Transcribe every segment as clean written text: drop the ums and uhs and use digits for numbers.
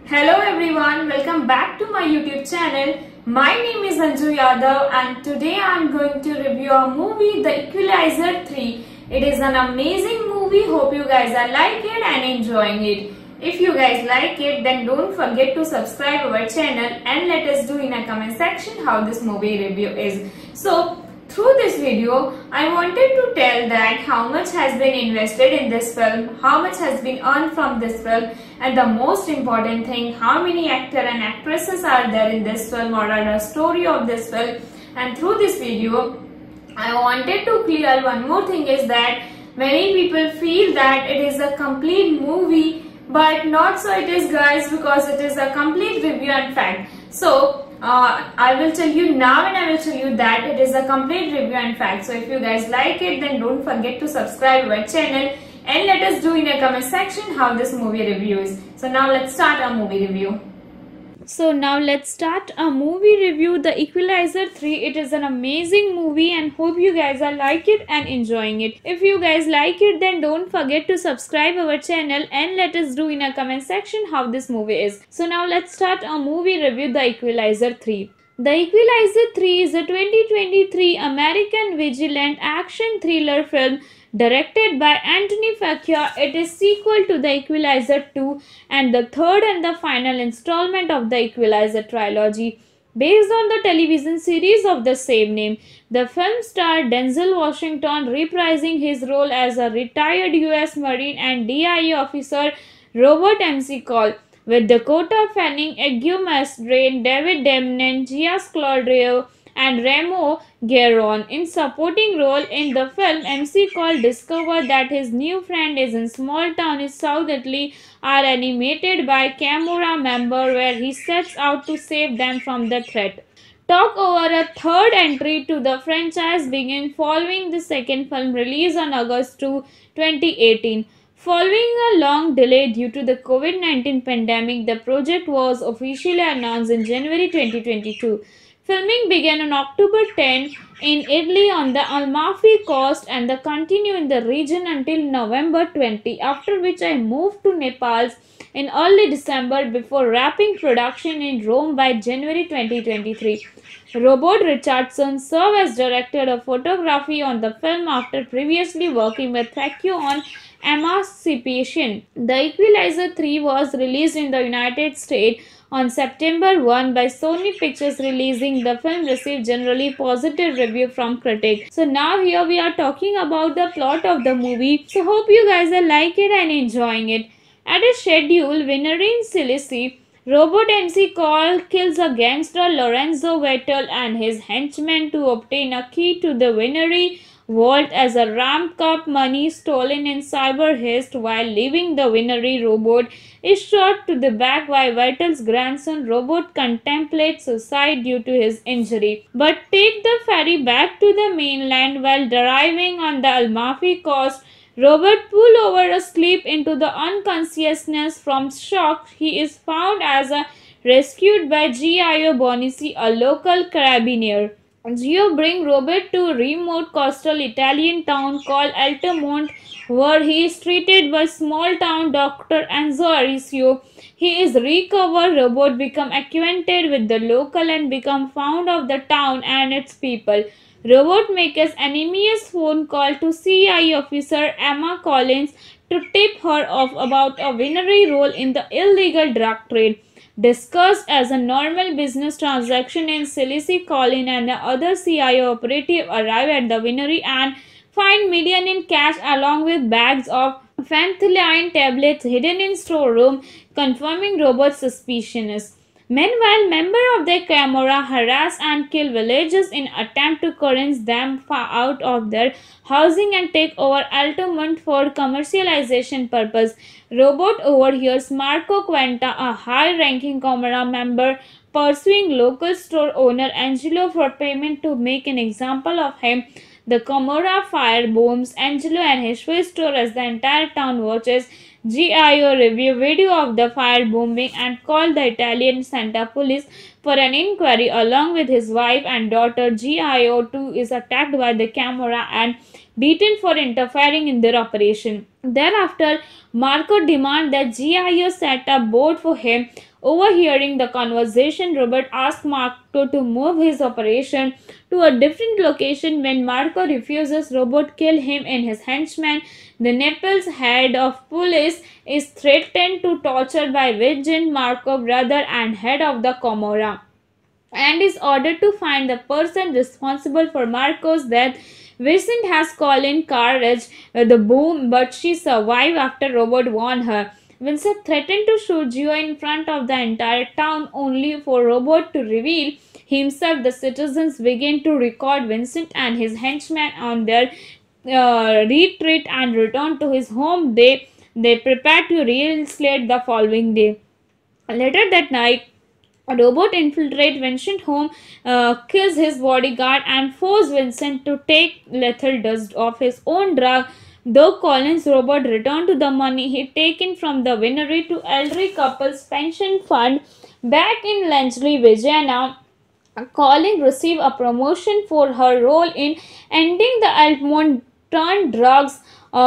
Hello everyone, welcome back to my YouTube channel. My name is Anju Yadav and today I am going to review a movie, The Equalizer 3. It is an amazing movie. Hope you guys are like it and enjoying it. If you guys like it, then don't forget to subscribe our channel and let us do in a comment section how this movie review is. So through this video, I wanted to tell that how much has been invested in this film, how much has been earned from this film, and the most important thing, how many actors and actresses are there in this film, what are the story of this film. And through this video, I wanted to clear one more thing is that many people feel that it is a complete movie, but not so it is guys, because it is a complete review and fact. So I will tell you now and I will tell you that it is a complete review and fact. So if you guys like it, then don't forget to subscribe our channel and let us do in a comment section how this movie review is. So now let's start our movie review. So now let's start a movie review, The Equalizer 3. It is an amazing movie and hope you guys are like it and enjoying it. If you guys like it, then don't forget to subscribe our channel and let us do in a comment section how this movie is. So now let's start a movie review, The Equalizer 3. The Equalizer 3 is a 2023 American vigilant action thriller film directed by Anthony Faccia. It is sequel to The Equalizer 2 and the third and the final installment of the Equalizer trilogy. Based on the television series of the same name, the film starred Denzel Washington reprising his role as a retired U.S. Marine and DIA officer Robert McCall, with Dakota Fanning, Eugene Mastrain, David Demnen, Gia Scodelario, and Remo Gueron. In supporting role in the film, McCall discovered that his new friend is in small town in South Italy are animated by Camorra member, where he sets out to save them from the threat. Talk over a third entry to the franchise began following the second film release on August 2, 2018. Following a long delay due to the COVID-19 pandemic, the project was officially announced in January 2022. Filming began on October 10 in Italy on the Amalfi Coast and continued in the region until November 20, after which I moved to Nepal in early December before wrapping production in Rome by January 2023. Robert Richardson served as director of photography on the film after previously working with Faccia on Emancipation. The Equalizer 3 was released in the United States on September 1 by Sony Pictures releasing. The film received generally positive review from critics. So now here we are talking about the plot of the movie. So hope you guys are like it and enjoying it. At a scheduled winery in Sicily, Robert McCall kills a gangster Lorenzo Vettel and his henchmen to obtain a key to the winery vault as a ramp up money stolen in cyber heist. While leaving the winery, Robert is shot to the back by Vettel's grandson. Robert contemplates suicide due to his injury, but take the ferry back to the mainland. While arriving on the Amalfi Coast, Robert pulls over asleep into the unconsciousness. From shock, he is found as rescued by Gio Bonici, a local carabinier. Gio brings Robert to a remote coastal Italian town called Altamonte, where he is treated by small-town doctor Enzo Aricio. He is recovered. Robert becomes acquainted with the local and becomes fond of the town and its people. Robert makes an anonymous phone call to CIA officer Emma Collins to tip her off about a winery role in the illegal drug trade. Discussed as a normal business transaction in Sicily, Collins and the other CIA operative arrive at the winery and find millions in cash along with bags of phenethylene tablets hidden in storeroom, confirming Robert's suspicions. Meanwhile, members of the Camorra harass and kill villagers in attempt to convince them out of their housing and take over Altamonte for commercialization purpose. Robert overhears Marco Quenta, a high-ranking Camorra member, pursuing local store owner Angelo for payment to make an example of him. The Camorra firebombs Angelo and his Swiss store as the entire town watches. Gio review video of the firebombing and called the Italian Santa Police for an inquiry. Along with his wife and daughter, Gio too is attacked by the Camorra and beaten for interfering in their operation. Thereafter, Marco demanded that GIO set up board for him. Overhearing the conversation, Robert asked Marco to move his operation to a different location. When Marco refuses, Robert kills him and his henchman. The Naples head of police is threatened to torture by Vincent Marco, brother and head of the Camorra, and is ordered to find the person responsible for Marco's death. Vincent has Colin courage the boom, but she survived after Robert warned her. Vincent threatened to shoot Gio in front of the entire town, only for Robert to reveal himself. The citizens begin to record Vincent and his henchmen on their retreat and return to his home. They prepare to reinstate the following day. Later that night, Robert infiltrates Vincent's home, kills his bodyguard, and forces Vincent to take lethal dose of his own drug. Though Collins, Robert returned to the money he taken from the winery to elderly couple's pension fund back in Langley, Virginia. Collins received a promotion for her role in ending the Altamont drugs.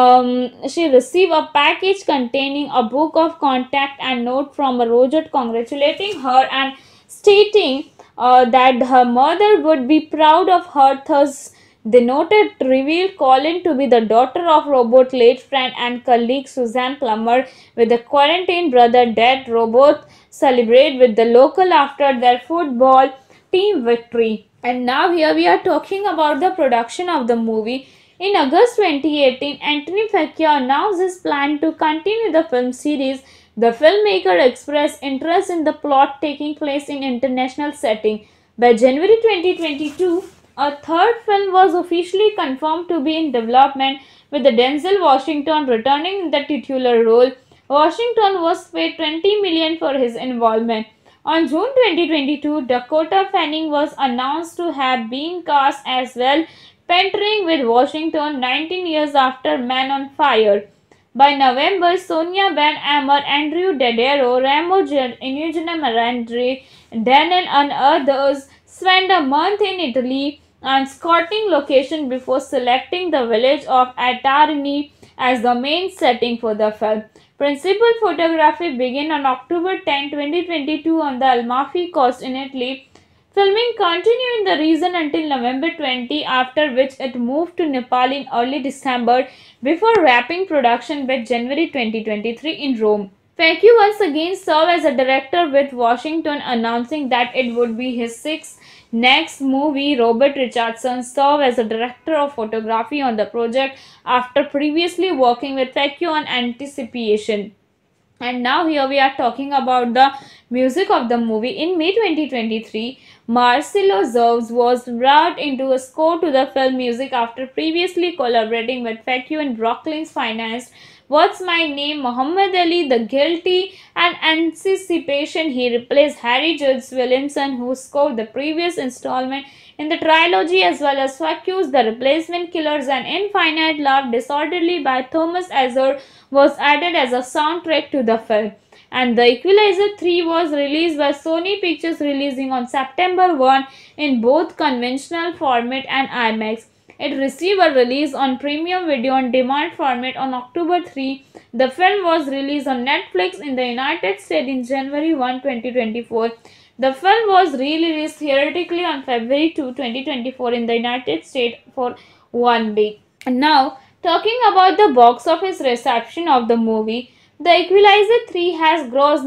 She received a package containing a book of contact and note from Roger congratulating her and stating that her mother would be proud of her. Thus, the noted revealed Colin to be the daughter of Robert's late friend and colleague Suzanne Plummer. With the quarantine brother dead, Robert celebrated with the local after their football team victory. And now here we are talking about the production of the movie. In August 2018, Anthony Facchio announced his plan to continue the film series. The filmmaker expressed interest in the plot taking place in international setting. By January 2022, a third film was officially confirmed to be in development, with Denzel Washington returning in the titular role. Washington was paid $20 million for his involvement. On June 2022, Dakota Fanning was announced to have been cast as well, partnering with Washington 19 years after Man on Fire. By November, Sonia Ben Amer, Andrew Daddario, Ramo Eugenio Marandri, Daniel and others spent a month in Italy and scouting location before selecting the village of Atarini as the main setting for the film. Principal photography began on October 10, 2022 on the Amalfi Coast in Italy. Filming continued in the region until November 20, after which it moved to Nepal in early December before wrapping production by January 2023 in Rome. Facchio once again served as a director, with Washington announcing that it would be his sixth next movie. Robert Richardson served as a director of photography on the project after previously working with Facchio on Anticipation. And now here we are talking about the music of the movie. In May 2023, Marcelo Zerves was brought into a score to the film music after previously collaborating with Facchio in Brooklyn's Finance, What's My Name, Muhammad Ali, The Guilty, and Anticipation. He replaced Harry Judge Williamson, who scored the previous installment in the trilogy, as well as Facchio's The Replacement Killers and Infinite Love Disorderly by Thomas Azar was added as a soundtrack to the film. And The Equalizer 3 was released by Sony Pictures, releasing on September 1 in both conventional format and IMAX. It received a release on premium video on demand format on October 3. The film was released on Netflix in the United States in January 1, 2024. The film was released theatrically on February 2, 2024 in the United States for 1 week. And now, talking about the box office reception of the movie, The Equalizer 3 has grossed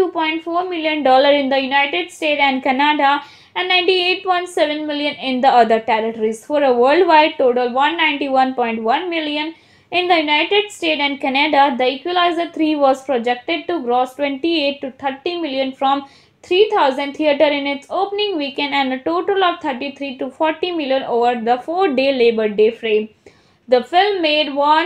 $92.4 million in the United States and Canada and $98.7 million in the other territories, for a worldwide total $191.1 million. In the United States and Canada, The Equalizer 3 was projected to gross $28 to $30 million from 3,000 theaters in its opening weekend and a total of $33 to $40 million over the 4-day Labor Day frame. The film made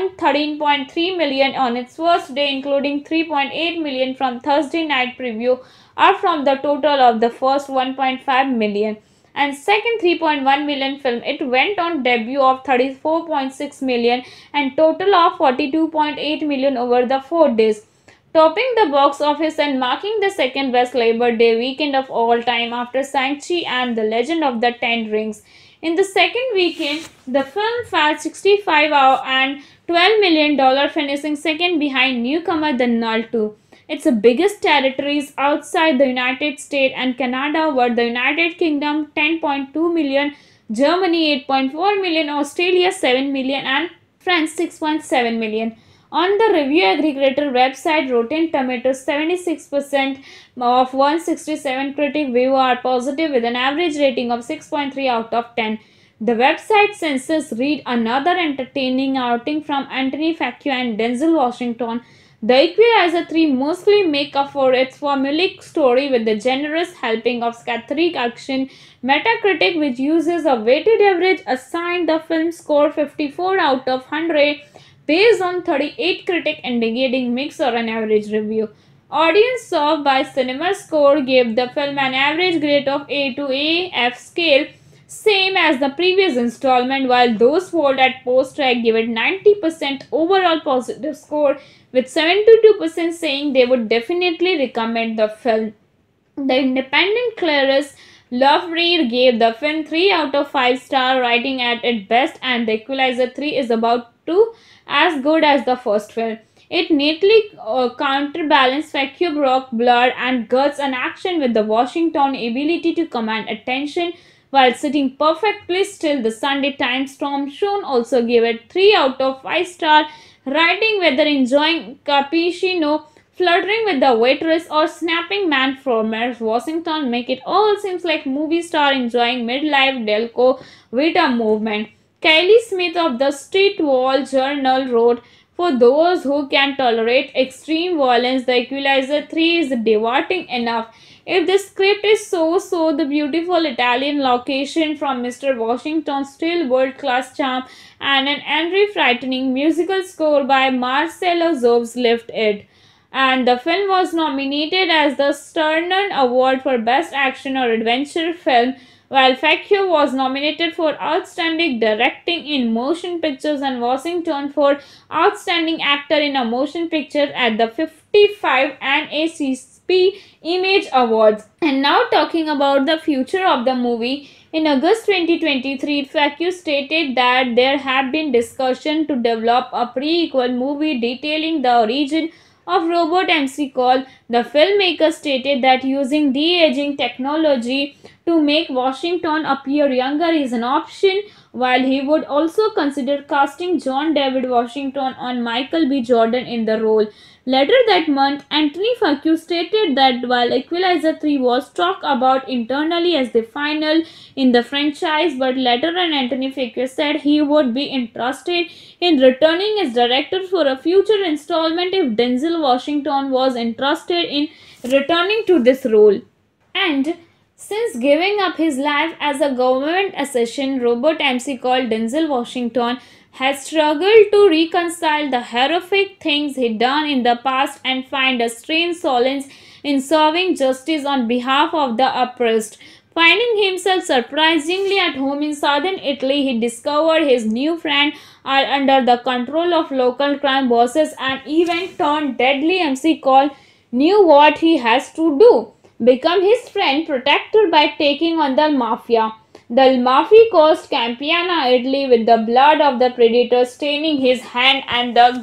$13.3 million on its first day, including $3.8 million from Thursday night preview, or from the total of the first $1.5 million. And second $3.1 million film, it went on debut of $34.6 million and total of $42.8 million over the 4 days, topping the box office and marking the second best Labor Day weekend of all time after Shang-Chi and The Legend of the Ten Rings. In the second weekend, the film fell 65 and $12 million, finishing second behind newcomer The Null 2. Its biggest territories outside the United States and Canada were the United Kingdom 10.2 million, Germany 8.4 million, Australia 7 million, and France 6.7 million. On the review aggregator website Rotten Tomatoes, 76% of 167 critic reviews are positive with an average rating of 6.3 out of 10. The website census read another entertaining outing from Anthony Faccio and Denzel Washington. The Equalizer 3 mostly make up for its formulaic story with a generous helping of satiric action. Metacritic, which uses a weighted average, assigned the film score 54 out of 100 based on 38 critic indicating mixed or an average review. Audience served by CinemaScore gave the film an average grade of A to AF scale, same as the previous installment, while those polled at post-track gave it 90% overall positive score, with 72% saying they would definitely recommend the film. The independent Clarice Lovereed gave the film 3 out of 5 stars, writing at its best, and The Equalizer 3 is about 2 as good as the first film. It neatly counterbalanced Faccio Brock, blood and guts and action with the Washington ability to command attention while sitting perfectly still. The Sunday Times Tom Shone also gave it 3 out of 5 stars, writing whether enjoying cappuccino, flirting with the waitress, or snapping man from Washington make it all seems like movie star enjoying midlife Delco Vita movement. Kylie Smith of the Street Wall Journal wrote, "For those who can tolerate extreme violence, The Equalizer 3 is devoting enough. If the script is so, the beautiful Italian location from Mr. Washington's still world-class charm and an angry, frightening musical score by Marcelo Zobes lift it." And the film was nominated as the Saturn Award for Best Action or Adventure Film, while Faccio was nominated for Outstanding Directing in Motion Pictures and Washington for Outstanding Actor in a Motion Picture at the 55 NAACP Image Awards. And now talking about the future of the movie. In August 2023, Faccio stated that there have been discussions to develop a prequel movie detailing the origin of Robot McCall. The filmmaker stated that using de-aging technology to make Washington appear younger is an option, while he would also consider casting John David Washington and Michael B. Jordan in the role. Later that month, Anthony Faccio stated that while Equalizer 3 was talked about internally as the final in the franchise, but later on Anthony Faccio said he would be interested in returning as director for a future installment if Denzel Washington was interested in returning to this role. And since giving up his life as a government assassin, Robert McCall, Denzel Washington has struggled to reconcile the horrific things he'd done in the past and find a strange solace in serving justice on behalf of the oppressed. Finding himself surprisingly at home in southern Italy, he discovered his new friends are under the control of local crime bosses, and even turned deadly McCall knew what he has to do: become his friend protector by taking on the mafia. The mafia caused Campania, Italy, with the blood of the predator staining his hand and the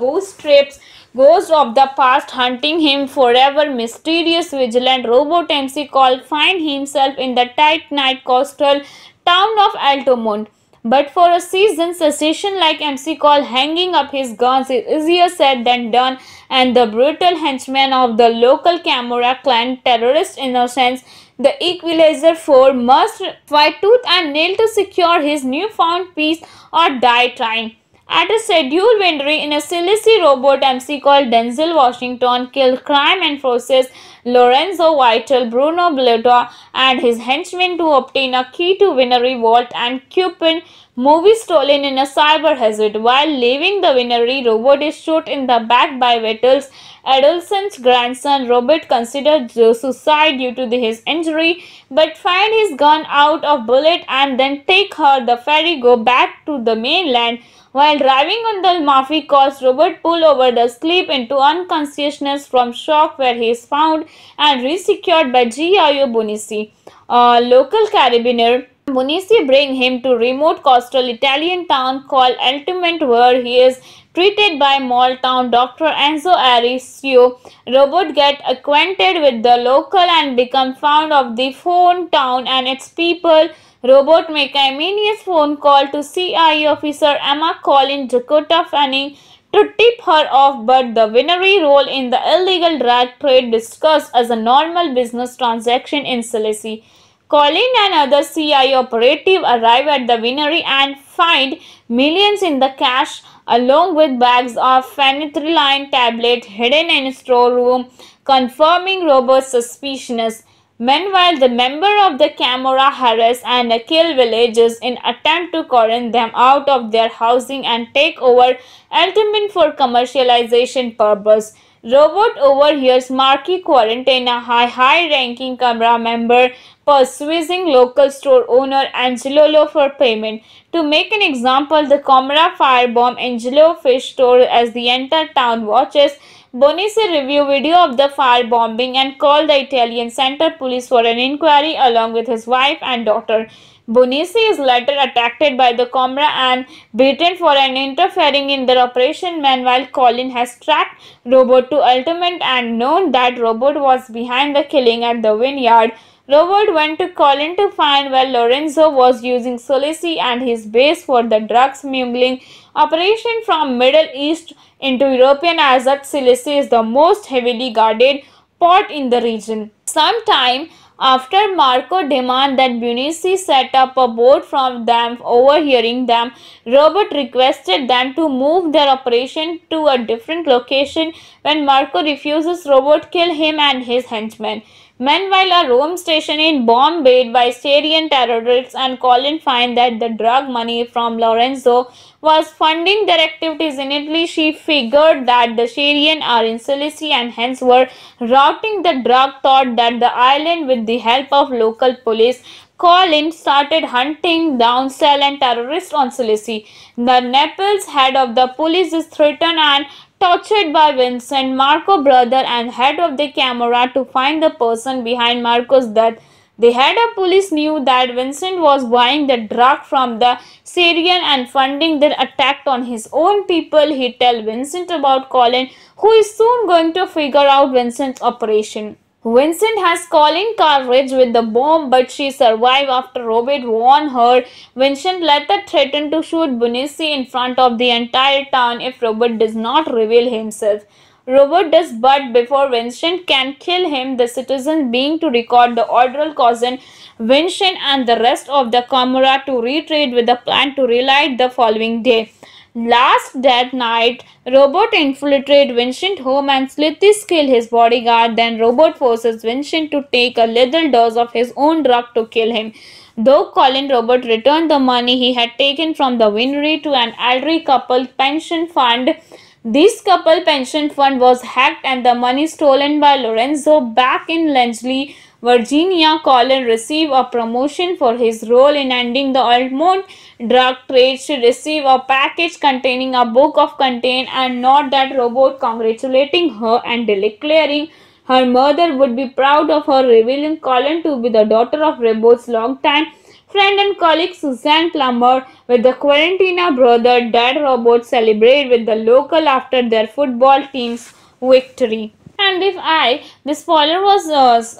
ghost of the past hunting him forever. Mysterious vigilant Robot McCall find himself in the tight night coastal town of Altamont. But for a seasoned assassin like McCall, hanging up his guns is easier said than done, and the brutal henchmen of the local Camorra clan terrorist innocents, the Equalizer 4 must fight tooth and nail to secure his newfound peace or die trying. At a scheduled vendry in a Sicily, Robot McCall, Denzel Washington killed crime enforcers Lorenzo Vital, Bruno Blota, and his henchmen to obtain a key to Winery Vault and coupon movie stolen in a cyber hazard. While leaving the winery, Robot is shot in the back by Vital's adolescent grandson. Robert considered suicide due to his injury, but find his gun out of bullet and then take the ferry go back to the mainland. While driving on the Amalfi Coast, Robert pulled over the sleep into unconsciousness from shock, where he is found and resecured by Gio Bonici, a local carabiner. Munisi bring him to remote coastal Italian town called Altamont, where he is treated by small town Dr. Enzo Arisio. Robot get acquainted with the local and become fond of the phone town and its people. Robot make a immediate phone call to CIA officer Emma Colin Dakota Fanning to tip her off, but the winery role in the illegal drug trade discussed as a normal business transaction in Sicily. Colin and other CIA operatives arrive at the winery and find millions in the cash along with bags of phenytoin tablet hidden in a storeroom, confirming Robert's suspicions. Meanwhile, the member of the Camorra harass and kill villagers in attempt to corner them out of their housing and take over Altamont for commercialization purpose. Robot overhears Marquis Quarantine, a high-ranking Camorra member, persuading local store owner Angelo for payment. To make an example, the Camorra firebomb Angelo fish store as the entire town watches. Bonisi review video of the firebombing and called the Italian Center police for an inquiry along with his wife and daughter. Bonisi is later attacked by the Camorra and beaten for an interfering in their operation. Meanwhile, Colin has tracked Robot to Altamont and known that Robot was behind the killing at the vineyard. Robert went to Colin to find where Lorenzo was using Sicily and his base for the drug smuggling operation from Middle East into European, as that Sicily is the most heavily guarded port in the region. Sometime after Marco demanded that Bunisi set up a boat from them, overhearing them, Robert requested them to move their operation to a different location. When Marco refuses, Robert kills him and his henchmen. Meanwhile, a Rome station is bombed by Syrian terrorists and Colin finds that the drug money from Lorenzo was funding their activities in Italy. She figured that the Syrians are in Sicily and hence were routing the drug thought that the island with the help of local police. Colin started hunting down silent terrorists on Sicily. The Naples head of the police is threatened and tortured by Vincent, Marco's brother and head of the Camorra, to find the person behind Marco's death. The head of police knew that Vincent was buying the drug from the Syrian and funding their attack on his own people. He tells Vincent about Colin, who is soon going to figure out Vincent's operation. Vincent has Colin courage with the bomb, but she survived after Robert warned her. Vincent later threatened to shoot Bunisi in front of the entire town if Robert does not reveal himself. Robert does, but before Vincent can kill him, the citizens being to record the order causing Vincent and the rest of the Camorra to retreat with a plan to relight the following day. Last that night, Robert infiltrates Vincent's home and slowly kills his bodyguard. Then Robert forces Vincent to take a little dose of his own drug to kill him. Though Colin, Robert returned the money he had taken from the winery to an elderly couple pension fund. This couple pension fund was hacked and the money stolen by Lorenzo. Back in Langley, Virginia, Colin received a promotion for his role in ending the Altamont drug trade. She received a package containing a book of content and not that Robot congratulating her and declaring her mother would be proud of her, revealing Colin to be the daughter of Robot's longtime friend and colleague Suzanne Plummer. With the Quarantina brother, Dad Robot celebrate with the local after their football team's victory. And the spoiler was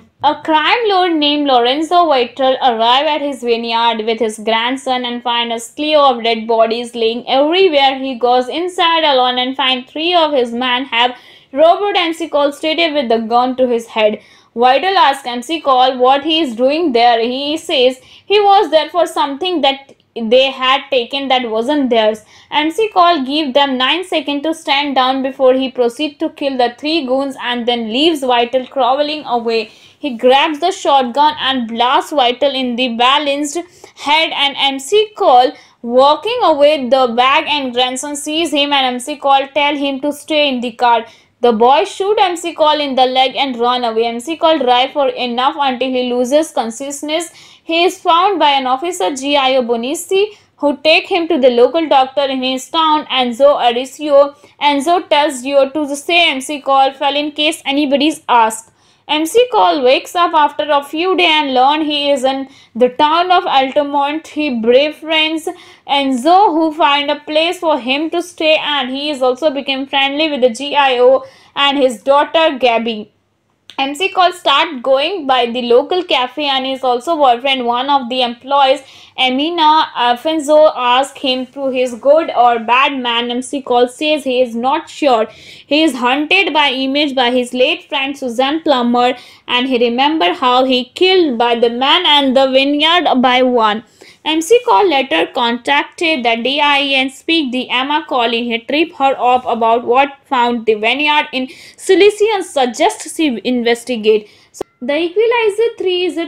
a crime lord named Lorenzo Vital arrived at his vineyard with his grandson and find a slew of dead bodies laying everywhere. He goes inside alone and finds three of his men have Robert MC Cole stated with the gun to his head. Vital asks MC Cole what he is doing there. He says he was there for something that they had taken that wasn't theirs. MC Cole gives them 9 seconds to stand down before he proceeds to kill the three goons and then leaves Vital crawling away. He grabs the shotgun and blasts Vital in the balanced head and MC Cole walking away. The bag and grandson sees him and MC Cole tell him to stay in the car. The boy shoot MC Cole in the leg and run away. MC Cole drive for enough until he loses consciousness. He is found by an officer Gio Bonisi who take him to the local doctor in his town, Enzo Arisio. Enzo tells Gio to say MC Cole fell in case anybody's asked. MC Cole wakes up after a few days and learns he is in the town of Altamont. He befriends Enzo, who find a place for him to stay, and he is also become friendly with the GIO and his daughter Gabby. MC Cole start going by the local cafe and is also boyfriend one of the employees. Emina Alfonso asks him to his good or bad man. MC Cole says he is not sure. He is haunted by image by his late friend Suzanne Plummer, and he remember how he killed by the man and the vineyard by one. MC Cole later contacted the DIE and speak the Emma Collin. He trip her up about what found the vineyard in Sicily and suggests she investigate. So, The Equalizer 3 is a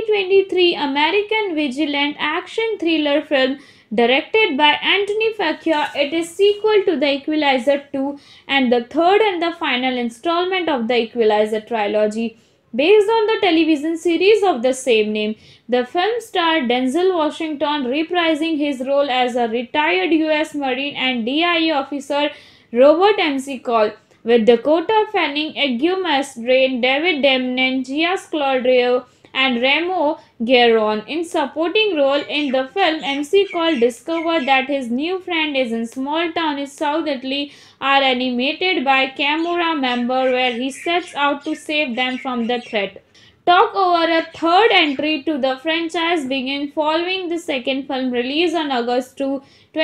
2023 American vigilant action thriller film directed by Anthony Faccia. It is sequel to The Equalizer 2 and the third and the final installment of the Equalizer trilogy. Based on the television series of the same name, the film starred Denzel Washington reprising his role as a retired U.S. Marine and DIA officer Robert MC Cole, with Dakota Fanning, Eggy Masdrain, David Demnen, Gias Claudio, and Remo Gueron. In supporting role in the film, MC Cole discovered that his new friend is in small town in South Italy are animated by Camorra member where he sets out to save them from the threat. Talk over a third entry to the franchise began following the second film release on August 2,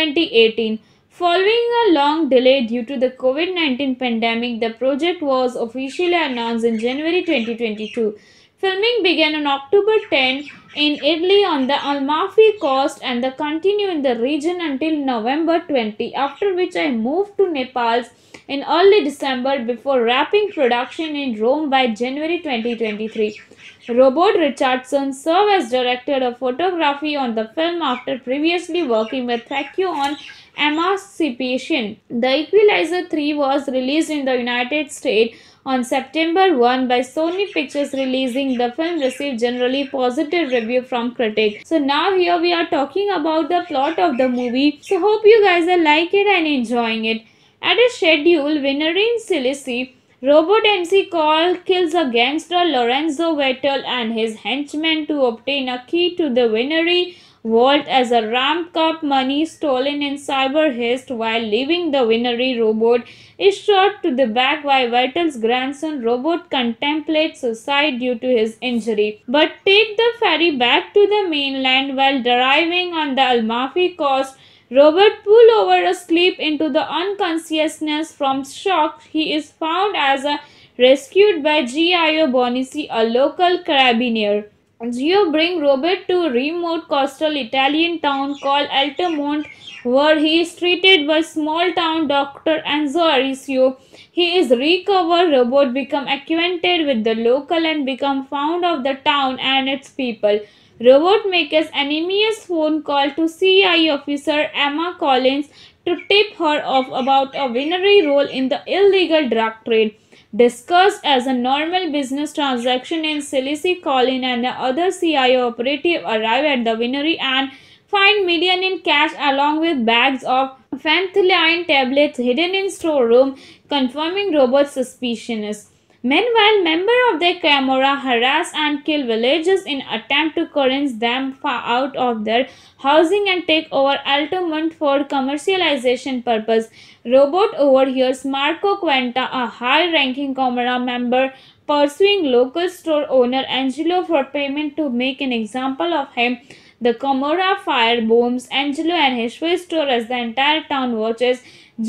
2018. Following a long delay due to the COVID-19 pandemic, the project was officially announced in January 2022. Filming began on October 10 in Italy on the Amalfi Coast and continued in the region until November 20, after which I moved to Nepal in early December before wrapping production in Rome by January 2023. Robert Richardson served as director of photography on the film after previously working with Faccio on Emancipation. The Equalizer 3 was released in the United States on September 1 by Sony Pictures releasing. The film received generally positive review from critics. So now here we are talking about the plot of the movie. So hope you guys are like it and enjoying it. At a scheduled winery in Sicily, Robert MC Cole kills a gangster Lorenzo Vettel and his henchmen to obtain a key to the winery vault as a ramp up money stolen in cyber haste. While leaving the winery, Robert is shot to the back by Vettel's grandson. Robert contemplates suicide due to his injury, but take the ferry back to the mainland. While driving on the Amalfi Coast, Robert pulls over asleep into the unconsciousness. From shock, he is found as rescued by Gio Bonici, a local carabinier. Gio brings Robert to a remote coastal Italian town called Altamont, where he is treated by small town doctor Enzo Aricio. He is recovered. Robert becomes acquainted with the local and becomes fond of the town and its people. Robert makes an anonymous phone call to CIA officer Emma Collins to tip her off about a winery role in the illegal drug trade. Discussed as a normal business transaction in Sicily, Collins and the other CIA operative arrive at the winery and find millions in cash along with bags of phenethylene tablets hidden in storeroom, confirming Robert's suspicions. Meanwhile, members of the Camorra harass and kill villagers in attempt to convince them out of their housing and take over Altamont for commercialization purpose. Robert overhears Marco Quenta, a high-ranking Camorra member, pursuing local store owner Angelo for payment to make an example of him. The Camorra firebombs Angelo and his Swiss store as the entire town watches.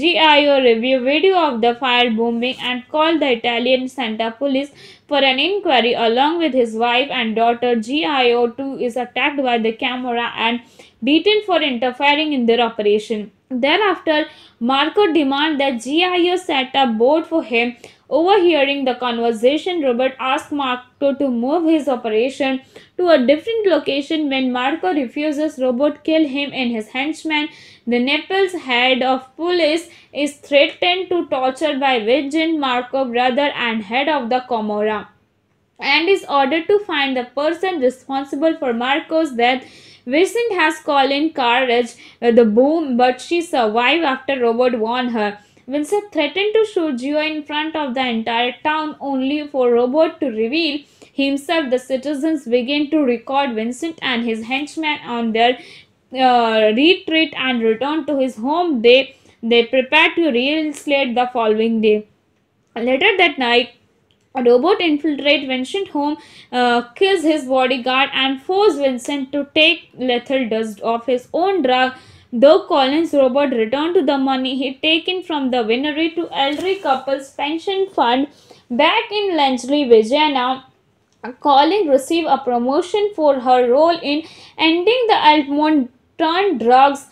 GIO review video of the firebombing and called the Italian Santa Police for an inquiry along with his wife and daughter. GIO too is attacked by the Camorra and beaten for interfering in their operation. Thereafter, Marco demands that GIO set up board for him. Overhearing the conversation, Robert asks Marco to move his operation to a different location. When Marco refuses, Robert kills him and his henchman. The Naples head of police is threatened to torture by Vincent Marco, brother and head of the Camorra, and is ordered to find the person responsible for Marco's death. Vincent has called in courage the boom, but she survived after Robert warned her. Vincent threatened to shoot Gio in front of the entire town only for Robert to reveal himself. The citizens began to record Vincent and his henchmen on their retreat and return to his home. They prepared to reinstate the following day. Later that night, a robot infiltrates Vincent's home, kills his bodyguard, and forces Vincent to take lethal dose of his own drug. Though Collins' robot returned to the money he'd taken from the winery to elderly couple's pension fund back in Langley, Virginia, Collins received a promotion for her role in ending the Altamont drugs.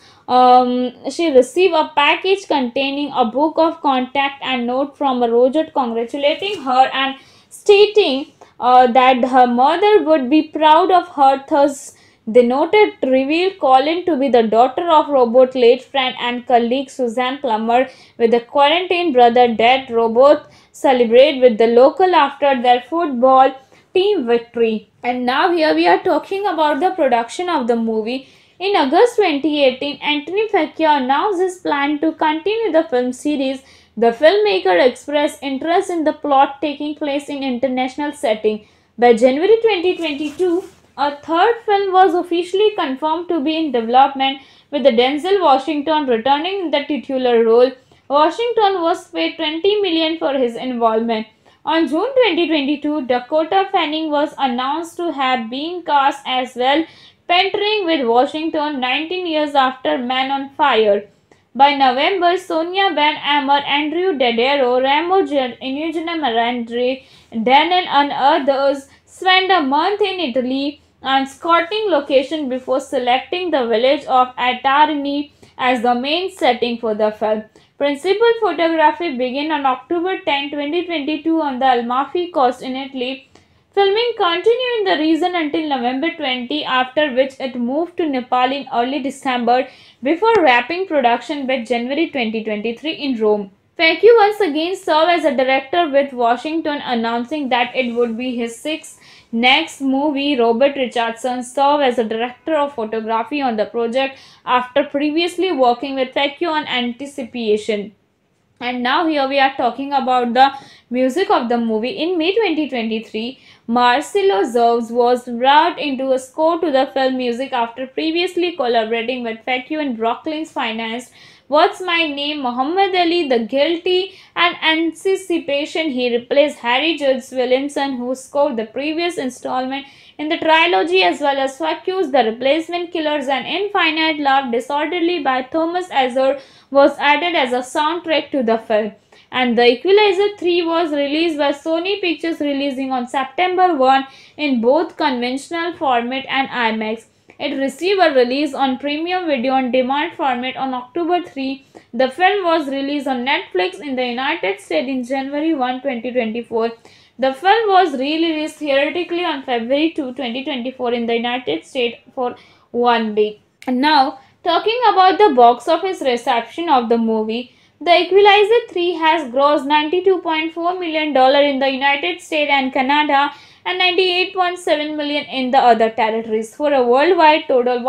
She received a package containing a book of contact and note from Roger congratulating her and stating that her mother would be proud of her. Thus, the noted revealed Colin to be the daughter of Robert's late friend and colleague Suzanne Plummer, with the quarantine brother dead. Robert celebrated with the local after their football team victory. And now here we are talking about the production of the movie. In August 2018, Anthony Facchio announced his plan to continue the film series. The filmmaker expressed interest in the plot taking place in international setting. By January 2022, a third film was officially confirmed to be in development, with Denzel Washington returning in the titular role. Washington was paid $20 million for his involvement. On June 2022, Dakota Fanning was announced to have been cast as well, partnering with Washington 19 years after Man on Fire. By November, Sonia Van Amer, Andrew Daddario, Ramo Eugenia Marandri, Daniel and others spent a month in Italy and scouting location before selecting the village of Atarini as the main setting for the film. Principal photography began on October 10, 2022 on the Amalfi Coast in Italy. Filming continued in the region until November 20, after which it moved to Nepal in early December before wrapping production by January 2023 in Rome. Facchio once again served as a director, with Washington announcing that it would be his sixth next movie. Robert Richardson served as a director of photography on the project after previously working with Facchio on Anticipation. And now here we are talking about the music of the movie. In May 2023, Marcelo Zerves was brought into a score to the film music after previously collaborating with Facchio in Brooklyn's financed What's My Name, Muhammad Ali, The Guilty, and Anticipation. He replaced Harry Judge Williamson, who scored the previous installment in the trilogy, as well as Facchio's The Replacement Killers and Infinite Love. Disorderly by Thomas Azar was added as a soundtrack to the film. And The Equalizer 3 was released by Sony Pictures, releasing on September 1 in both conventional format and IMAX. It received a release on premium video on demand format on October 3. The film was released on Netflix in the United States in January 1, 2024. The film was released theatrically on February 2, 2024 in the United States for 1 week. And now, talking about the box office reception of the movie, The Equalizer 3 has grossed $92.4 million in the United States and Canada and $98.7 million in the other territories, for a worldwide total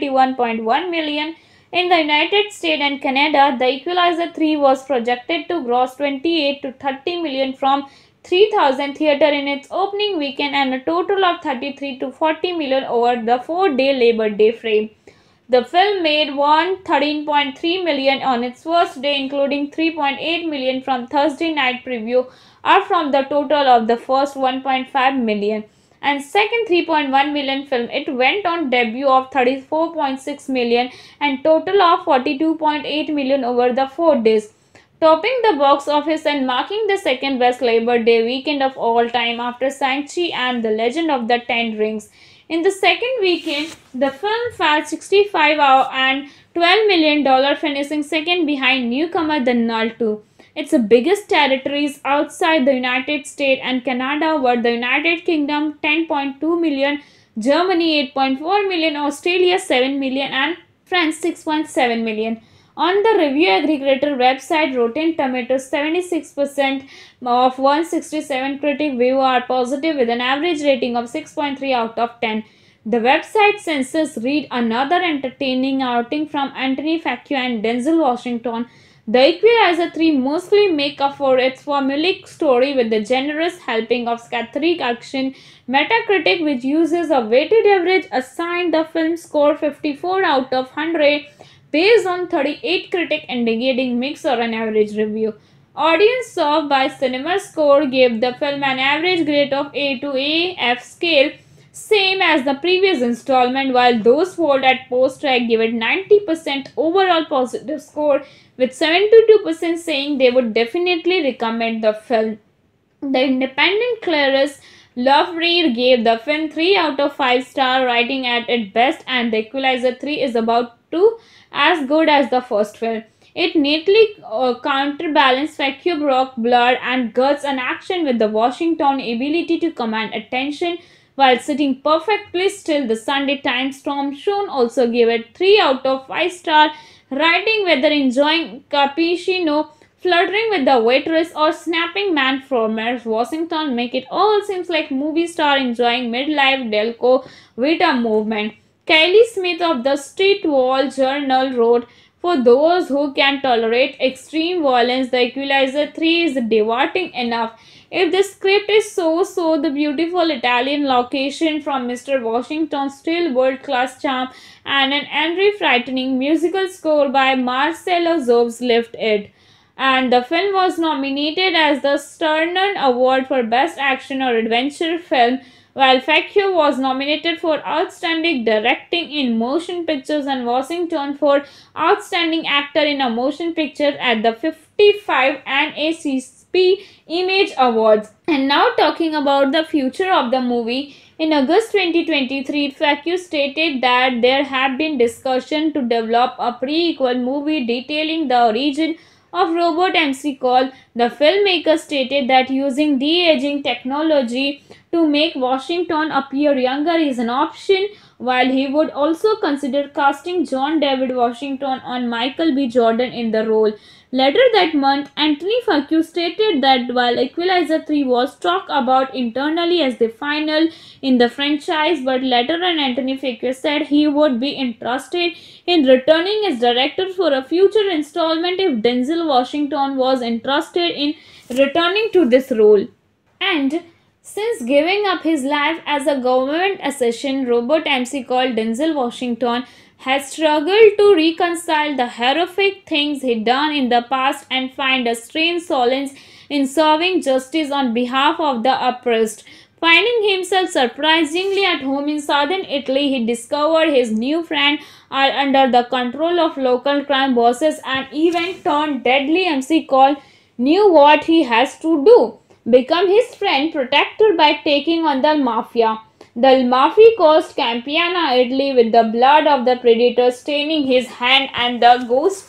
$191.1 million. In the United States and Canada, The Equalizer 3 was projected to gross $28 to $30 million from 3,000 theaters in its opening weekend and a total of $33 to $40 million over the 4-day Labor Day frame. The film made $113.3 million on its first day, including $3.8 million from Thursday night preview, up from the total of the first $1.5 million. And second $3.1 million film, it went on debut of $34.6 million and total of $42.8 million over the 4 days, topping the box office and marking the second best Labor Day weekend of all time after Shang-Chi and The Legend of the Ten Rings. In the second weekend, the film fell $65 and $12 million, finishing second behind newcomer The Nun 2. Its biggest territories outside the United States and Canada were the United Kingdom $10.2 million, Germany $8.4 million, Australia $7 million, and France $6.7 million. On the review aggregator website Rotten Tomatoes, 76% of 167 critic reviews are positive, with an average rating of 6.3 out of 10. The website census read another entertaining outing from Anthony Facchio and Denzel Washington. The Equalizer 3 mostly make up for its formulaic story with the generous helping of satiric action. Metacritic, which uses a weighted average, assigned the film score 54 out of 100 based on 38 critic indicating mixed or an average review. Audience served by CinemaScore gave the film an average grade of A to A F scale, same as the previous installment, while those polled at post-track gave it 90% overall positive score, with 72% saying they would definitely recommend the film. The independent Clarice Loughery gave the film 3 out of 5 stars, writing at its best, and The Equalizer 3 is about to as good as the first film. It neatly counterbalanced Facue Brock, blood and guts and action with the Washington ability to command attention while sitting perfectly still. The Sunday Times Storm Shown also gave it 3 out of 5 stars, writing whether enjoying cappuccino, flirting with the waitress, or snapping man from Washington make it all seems like movie star enjoying midlife Delco Vita movement. Kylie Smith of the Street Wall Journal wrote, for those who can tolerate extreme violence, The Equalizer 3 is devoting enough. If the script is so, the beautiful Italian location from Mr. Washington's still world-class charm and an angry, frightening musical score by Marcelo Zobes lift it. And the film was nominated as the Saturn Award for Best Action or Adventure Film, while Facue was nominated for Outstanding Directing in Motion Pictures and Washington for Outstanding Actor in a Motion Picture at the 55 NAACP Image Awards. And now talking about the future of the movie. In August 2023, Facue stated that there had been discussion to develop a prequel movie detailing the origin of robot MC Call. The filmmaker stated that using de-aging technology to make Washington appear younger is an option, while he would also consider casting John David Washington or Michael B. Jordan in the role. Later that month, Anthony Facue stated that while Equalizer 3 was talked about internally as the final in the franchise, but later on Anthony Facue said he would be interested in returning as director for a future installment if Denzel Washington was interested in returning to this role. And since giving up his life as a government assassin, robot MC called Denzel Washington has struggled to reconcile the horrific things he'd done in the past and find a strange solace in serving justice on behalf of the oppressed. Finding himself surprisingly at home in southern Italy, he discovered his new friend are under the control of local crime bosses, and even turned deadly MC Call knew what he has to do. Become his friend protector by taking on the mafia. The mafia caused Campania, Italy with the blood of the predator staining his hand, and the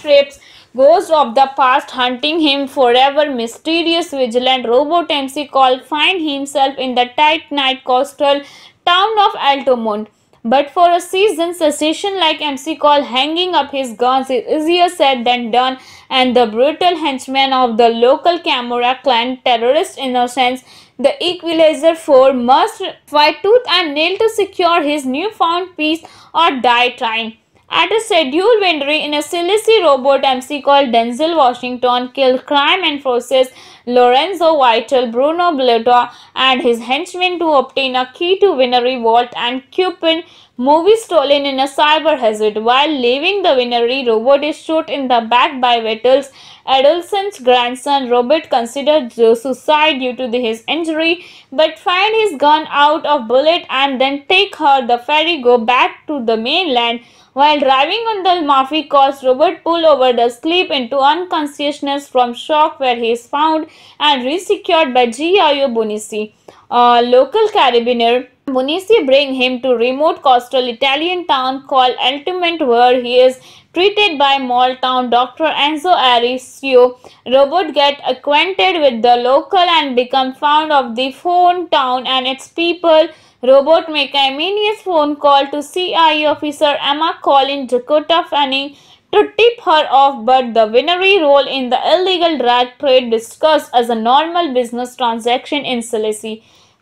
ghost of the past hunting him forever. Mysterious vigilant robot MC Call find himself in the tight night coastal town of Altamont. But for a seasoned assassin like MC Call, hanging up his guns is easier said than done, and the brutal henchmen of the local Camorra clan terrorist innocents, the Equalizer 4 must fight tooth and nail to secure his newfound peace or die trying. At a scheduled vengeance in a Sicily, robot MC Call Denzel Washington killed crime enforcers Lorenzo Vital, Bruno Blota, and his henchmen to obtain a key to Winery Vault and Cupid movie stolen in a cyber hazard. While leaving the Winery, robot is shot in the back by Vital's adolescent grandson. Robert considered suicide due to his injury, but find his gun out of bullet and then take her the ferry go back to the mainland. While driving on the Mafia coast, Robert pulled over the sleep into unconsciousness from shock, where he is found and resecured by Gio Bonisi, a local carabiner. Bonisi bring him to remote coastal Italian town called Altamont, where he is treated by small town Dr. Enzo Arisio. Robert get acquainted with the local and become fond of the phone town and its people. Robert make a immediate phone call to CIA officer Emma Collin Dakota Fanning to tip her off, but the Winery role in the illegal drug trade discussed as a normal business transaction in Sicily.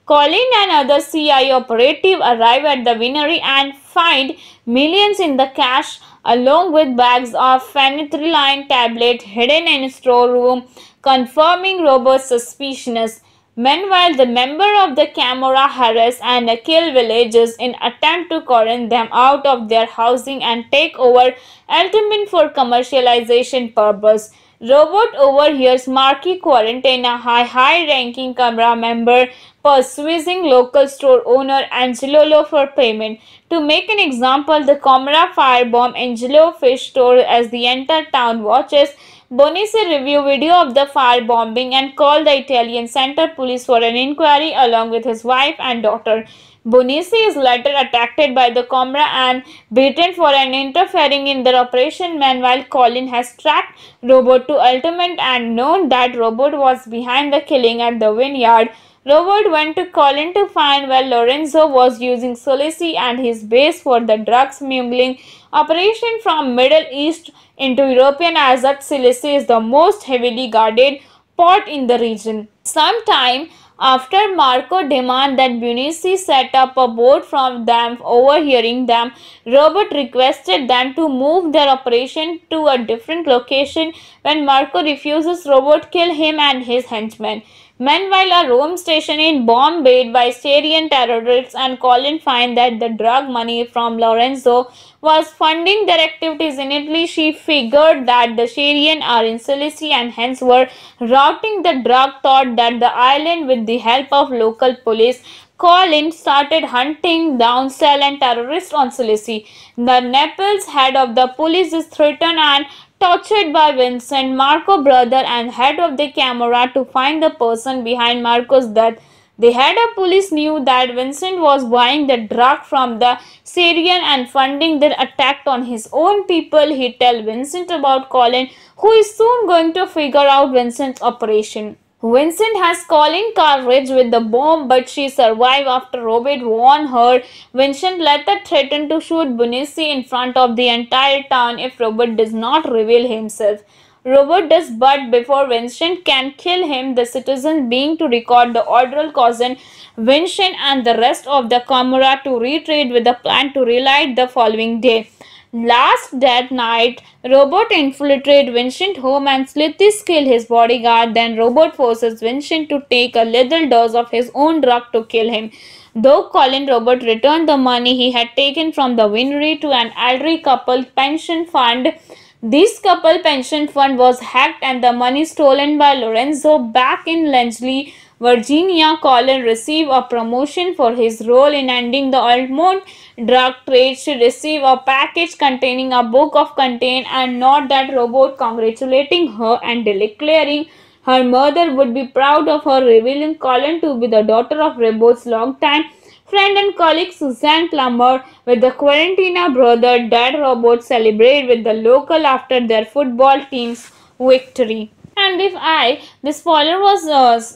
Colin and other CIA operatives arrive at the winery and find millions in the cash along with bags of phenytoin tablets hidden in a storeroom, confirming Robert's suspicions. Meanwhile, the member of the Camorra harass and kill villagers in attempt to quarantine them out of their housing and take over Altamont for commercialization purpose. Robert overhears Marquis quarantine a high-ranking Camorra member persuading local store owner Angelo for payment. To make an example, the Camorra firebomb Angelo fish store as the entire town watches. Bonici review video of the firebombing and called the Italian Center police for an inquiry along with his wife and daughter. Bonici is later attacked by the Camorra and beaten for an interfering in their operation. Meanwhile, Colin has tracked Robert to Altamont and known that Robert was behind the killing at the vineyard. Robert went to Colin to find where Lorenzo was using Sully and his base for the drug smuggling operation from Middle East into European, as that Sicily is the most heavily guarded port in the region. Sometime after Marco demanded that Bonici set up a boat from them, overhearing them, Robert requested them to move their operation to a different location. When Marco refuses, Robert kills him and his henchmen. Meanwhile, a Rome station is bombed by Syrian terrorists and Colin finds that the drug money from Lorenzo was funding their activities in Italy. She figured that the Syrians are in Sicily and hence were routing the drug thought that the island with the help of local police. Colin started hunting down silent terrorists on Sicily. The Naples head of the police is threatened and tortured by Vincent, Marco's brother and head of the Camorra, to find the person behind Marco's death. The head of police knew that Vincent was buying the drug from the Syrian and funding their attack on his own people. He tells Vincent about Colin, who is soon going to figure out Vincent's operation. Vincent has Colin courage with the bomb, but she survived after Robert warned her. Vincent later threatened to shoot Bonici in front of the entire town if Robert does not reveal himself. Robert does, but before Vincent can kill him, the citizens being to record the order causing Vincent and the rest of the Camorra to retreat with a plan to relight the following day. Last that night, Robert infiltrates Vincent's home and slowly kills his bodyguard. Then Robert forces Vincent to take a little dose of his own drug to kill him. Though Colin, Robert returned the money he had taken from the winery to an elderly couple pension fund. This couple pension fund was hacked and the money stolen by Lorenzo. Back in Langley, Virginia, Colin received a promotion for his role in ending the Altamont drug trade. She received a package containing a book of content and not that Robert congratulating her and declaring her mother would be proud of her, revealing Colin to be the daughter of Robert's longtime friend and colleague Suzanne Plummer. With the Quarantina brother, Dad Robert celebrated with the local after their football team's victory. And the spoiler was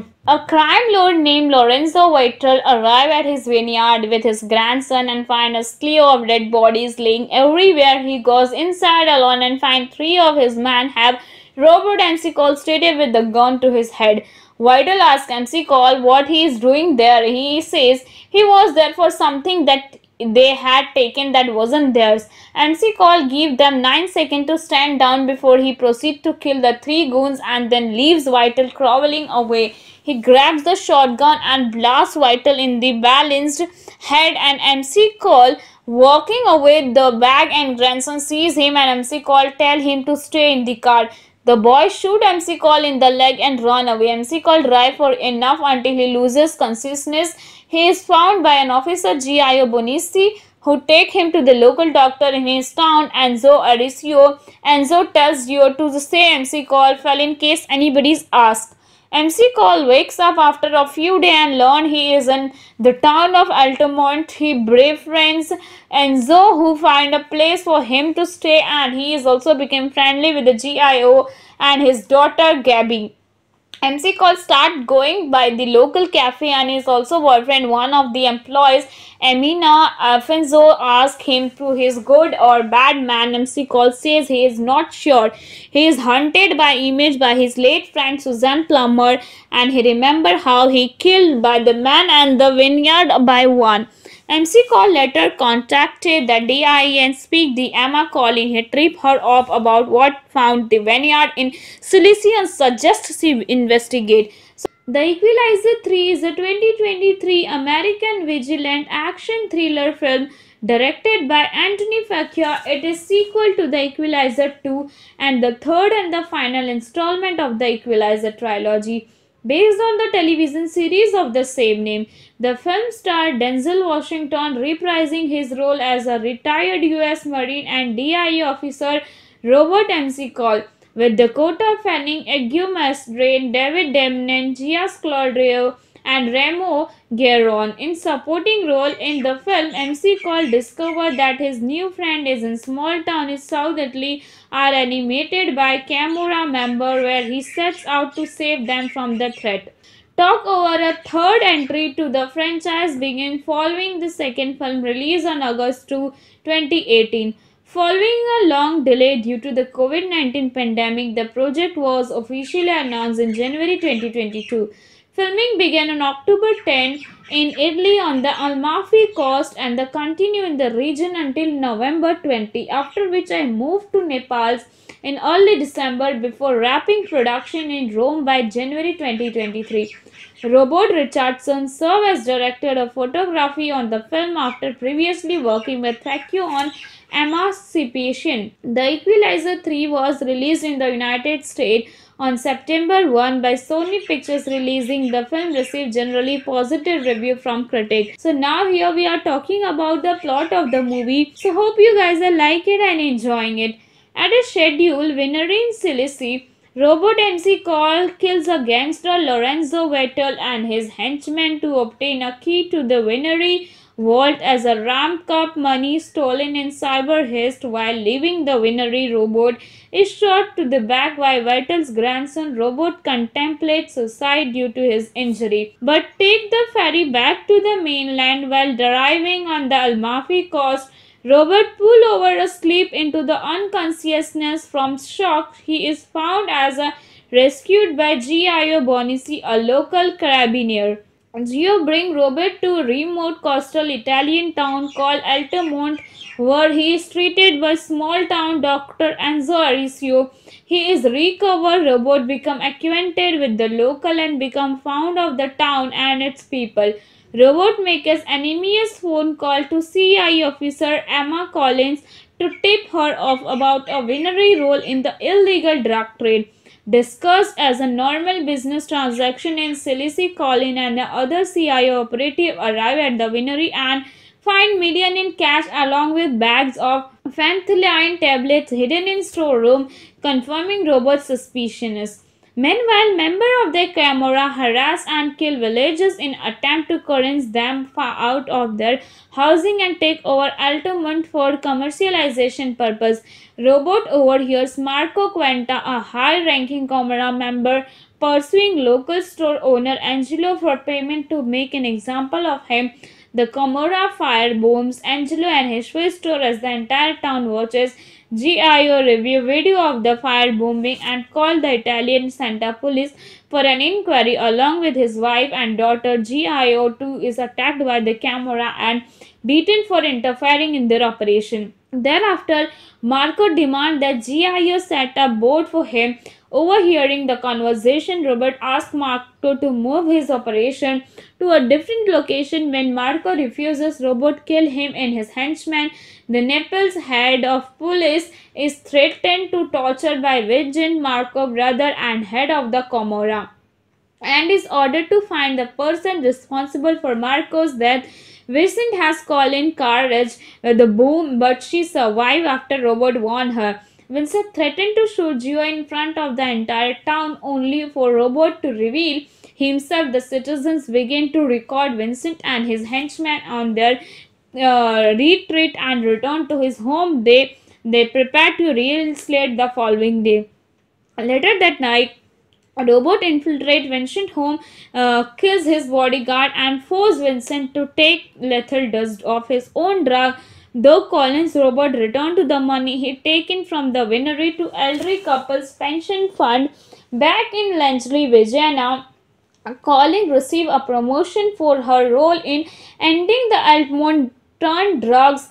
a crime lord named Lorenzo Vital arrived at his vineyard with his grandson and find a slew of dead bodies laying everywhere. He goes inside alone and finds three of his men have Robert MC Cole stated with the gun to his head. Vital asks MC Cole what he is doing there. He says he was there for something that they had taken that wasn't theirs. MC Cole gives them 9 seconds to stand down before he proceeds to kill the three goons and then leaves Vital crawling away. He grabs the shotgun and blasts Vital in the balanced head and MC Cole walking away. The bag and grandson sees him and MC Cole tell him to stay in the car. The boy shoot MC Cole in the leg and run away. MC Cole drives for enough until he loses consciousness. He is found by an officer, Gio Bonici, who take him to the local doctor in his town, Enzo Aricio. Enzo tells Gio to say MC Cole fell in case anybody's asked. MC Cole wakes up after a few days and learns he is in the town of Altamont. He befriends Enzo, who find a place for him to stay, and he is also become friendly with the GIO and his daughter Gabby. MC Call start going by the local cafe and is also boyfriend. One of the employees, Emina Alfonso, asks him to his good or bad man. MC Call says he is not sure. He is haunted by image by his late friend Suzanne Plummer, and he remember how he killed by the man and the vineyard by one. MC Call later contacted the DIA and speak the Emma calling. He trip her off about what found the vineyard in Sicily and suggests she investigate. The Equalizer 3 is a 2023 American vigilant action thriller film directed by Anthony Faccia. It is sequel to The Equalizer 2 and the third and the final installment of the Equalizer trilogy. Based on the television series of the same name, the film starred Denzel Washington reprising his role as a retired US Marine and DIA officer Robert MC Call, with Dakota Fanning, Egumas Drain, David Demnen, Gias Claudio, and Remo Gueron. In supporting role in the film, MC Call discovered that his new friend is in small town in South Italy are animated by Camorra member where he sets out to save them from the threat. Talk over a third entry to the franchise began following the second film release on August 2, 2018. Following a long delay due to the COVID-19 pandemic, the project was officially announced in January 2022. Filming began on October 10 in Italy on the Amalfi Coast and the continue in the region until November 20, after which I moved to Nepal in early December before wrapping production in Rome by January 2023. Robert Richardson served as director of photography on the film after previously working with Faccio on Emancipation. The Equalizer 3 was released in the United States on September 1 by Sony Pictures releasing. The film received generally positive review from critics. So now here we are talking about the plot of the movie. So hope you guys are like it and enjoying it. At a scheduled winery in Sicily, Robert MC Call kills a gangster Lorenzo Vettel and his henchmen to obtain a key to the winery vault as a ramp up money stolen in cyber heist. While leaving the winery, Robert is shot to the back by Vettel's grandson. Robert contemplates suicide due to his injury, but take the ferry back to the mainland. While arriving on the Amalfi Coast, Robert pulled over asleep into the unconsciousness from shock. He is found as a rescued by Gio Bonici, a local carabinier. Gio brings Robert to a remote coastal Italian town called Altamont, where he is treated by small town doctor Enzo Aricio. He is recovered. Robert become acquainted with the local and become fond of the town and its people. Robert makes an anonymous phone call to CIA officer Emma Collins to tip her off about a winery role in the illegal drug trade. Discussed as a normal business transaction in Sicily, Collins and the other CIA operative arrive at the winery and find millions in cash along with bags of phenethylene tablets hidden in storeroom, confirming Robert's suspicions. Meanwhile, members of the Camorra harass and kill villagers in attempt to convince them out of their housing and take over Altamont for commercialization purpose. Robert overhears Marco Quenta, a high-ranking Camorra member, pursuing local store owner Angelo for payment to make an example of him. The Camorra firebombs Angelo and his Swiss store as the entire town watches. GIO review video of the firebombing and called the Italian Santa Police for an inquiry along with his wife and daughter. GIO too is attacked by the Camorra and beaten for interfering in their operation. Thereafter, Marco demands that GIO set up boat for him. Overhearing the conversation, Robert asks Marco to move his operation to a different location. When Marco refuses, Robert kills him and his henchman. The Naples head of police is threatened to torture by Vincent Marco, brother and head of the Camorra, and is ordered to find the person responsible for Marco's death. Vincent has Colin courage with the boom, but she survived after Robert warned her. Vincent threatened to shoot Gio in front of the entire town, only for Robert to reveal himself. The citizens begin to record Vincent and his henchmen on their retreat and return to his home. They prepare to reinstate the following day. Later that night, A robot infiltrates Vincent's home, kills his bodyguard, and forces Vincent to take lethal dose of his own drug. Though Colin's robot returned to the money he'd taken from the winery to elderly couple's pension fund back in Langley, Virginia, Colin received a promotion for her role in ending the Altamont drugs.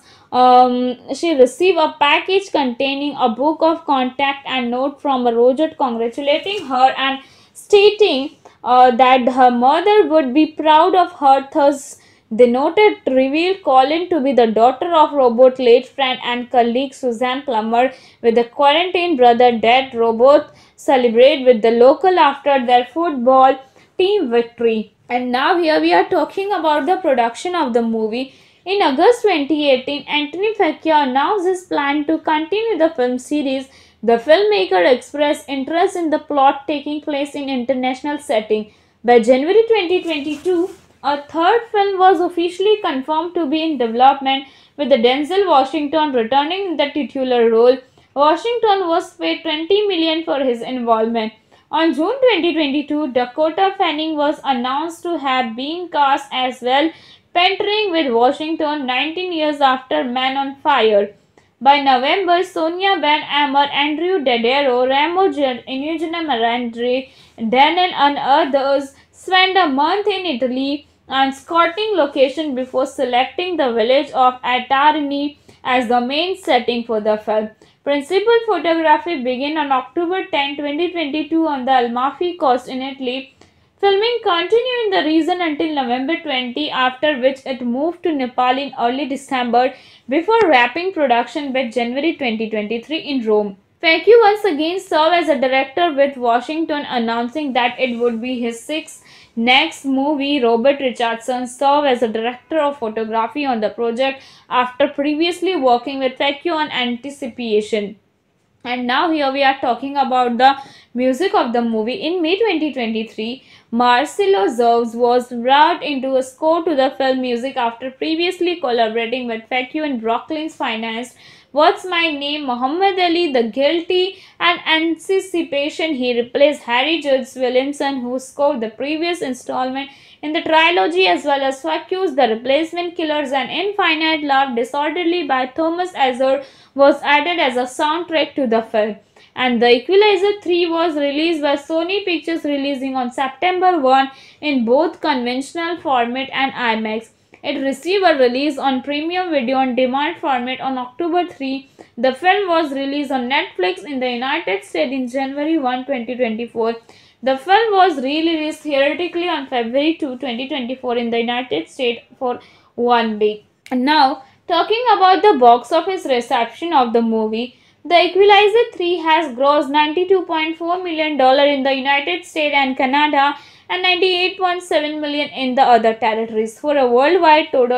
She received a package containing a book of contact and note from a Roger congratulating her and stating that her mother would be proud of her. Thus, the noted revealed Colin to be the daughter of Robot's late friend and colleague Suzanne Plummer, with the quarantine brother dead. Robot celebrate with the local after their football team victory. And now here we are talking about the production of the movie. In August 2018, Anthony Facchio announced his plan to continue the film series. The filmmaker expressed interest in the plot taking place in international setting. By January 2022, a third film was officially confirmed to be in development, with Denzel Washington returning in the titular role. Washington was paid $20 million for his involvement. On June 2022, Dakota Fanning was announced to have been cast as well, partnering with Washington 19 years after Man on Fire. By November, Sonia Ben Amer, Andrew Daddario, Ramo Eugenio Marandri, Daniel and others spent a month in Italy and scouting location before selecting the village of Atarini as the main setting for the film. Principal photography began on October 10, 2022 on the Amalfi Coast in Italy. Filming continued in the region until November 20, after which it moved to Nepal in early December before wrapping production by January 2023 in Rome. Facchio once again served as a director, with Washington announcing that it would be his sixth next movie. Robert Richardson served as a director of photography on the project after previously working with Facchio on Anticipation. And now here we are talking about the music of the movie. In May 2023, Marcelo Zerves was brought into a score to the film music after previously collaborating with Facchio in Brooklyn's Finest, What's My Name, Muhammad Ali, The Guilty, and Anticipation. He replaced Harry Judge Williamson, who scored the previous installment in the trilogy, as well as Facchio's The Replacement Killers and Infinite Love Disorderly by Thomas Azar was added as a soundtrack to the film. And The Equalizer 3 was released by Sony Pictures, releasing on September 1 in both conventional format and IMAX. It received a release on premium video on demand format on October 3. The film was released on Netflix in the United States in January 1, 2024. The film was released theatrically on February 2, 2024 in the United States for 1 week. And now, talking about the box office reception of the movie, The Equalizer 3 has grossed $92.4 million in the United States and Canada and $98.7 million in the other territories, for a worldwide total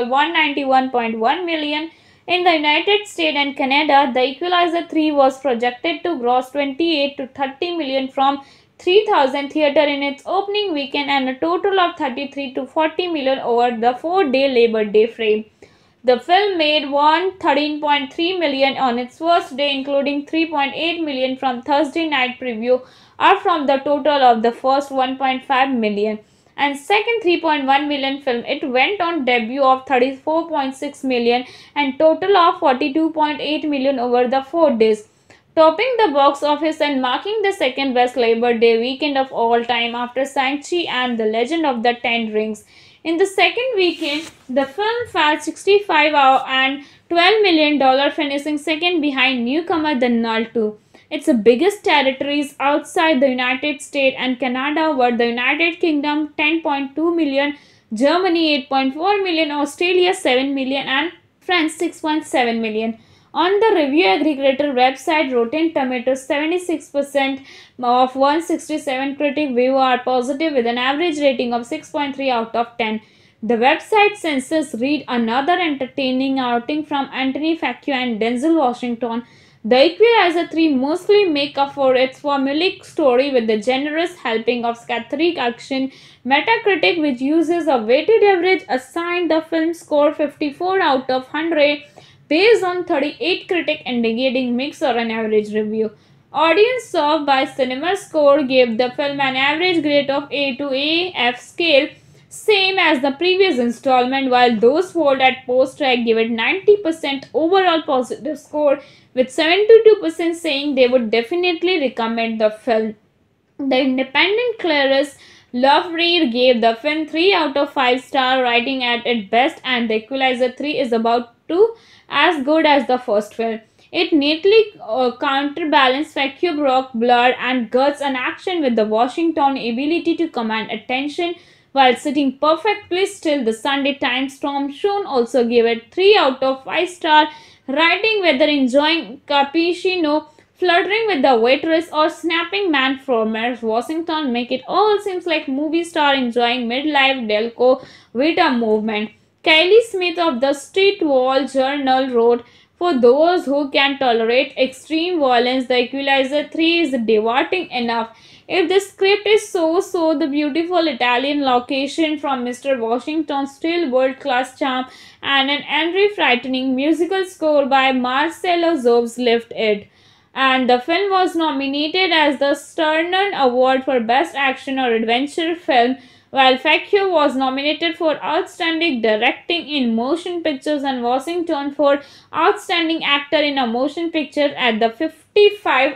$191.1 million. In the United States and Canada, The Equalizer 3 was projected to gross $28 to $30 million from 3,000 theaters in its opening weekend and a total of $33 to $40 million over the 4-day Labor Day frame. The film made $113.3 million on its first day, including $3.8 million from Thursday night preview, up from the total of the first $1.5 million. And second $3.1 million film, it went on debut of $34.6 million and total of $42.8 million over the 4 days, topping the box office and marking the second best Labor Day weekend of all time after Shang-Chi and The Legend of the Ten Rings. In the second weekend, the film fell $65 and $12 million, finishing second behind newcomer The Null 2. Its biggest territories outside the United States and Canada were the United Kingdom $10.2 million, Germany $8.4 million, Australia $7 million, and France $6.7 million. On the review aggregator website Rotten Tomatoes, 76% of 167 critic reviews are positive, with an average rating of 6.3 out of 10. The website census read another entertaining outing from Anthony Facchio and Denzel Washington. The Equalizer 3 mostly make up for its formulaic story with the generous helping of satiric action. Metacritic, which uses a weighted average, assigned the film score 54 out of 100 based on 38 critics indicating mixed or an average review. Audience served by Cinema Score gave the film an average grade of A to AF scale, same as the previous installment, while those polled at post-track gave it 90% overall positive score, with 72% saying they would definitely recommend the film. The independent Clarice Loughery gave the film 3 out of 5 stars, writing at its best, and The Equalizer 3 is about to as good as the first film. It neatly counterbalanced vacuum rock, blood, and guts and action with the Washington ability to command attention while sitting perfectly still. The Sunday Times Storm Shown also gave it 3 out of 5 stars, writing whether enjoying cappuccino, flirting with the waitress, or snapping man from Washington make it all seems like movie star enjoying midlife Delco Vita movement. Kylie Smith of the Street Wall Journal wrote, for those who can tolerate extreme violence, The Equalizer 3 is devoting enough. If the script is so, the beautiful Italian location from Mr. Washington's still world-class charm and an angry, frightening musical score by Marcelo Zobes lift it. And the film was nominated as the Saturn Award for Best Action or Adventure Film, while Facchio was nominated for Outstanding Directing in Motion Pictures and Washington for Outstanding Actor in a Motion Picture at the 55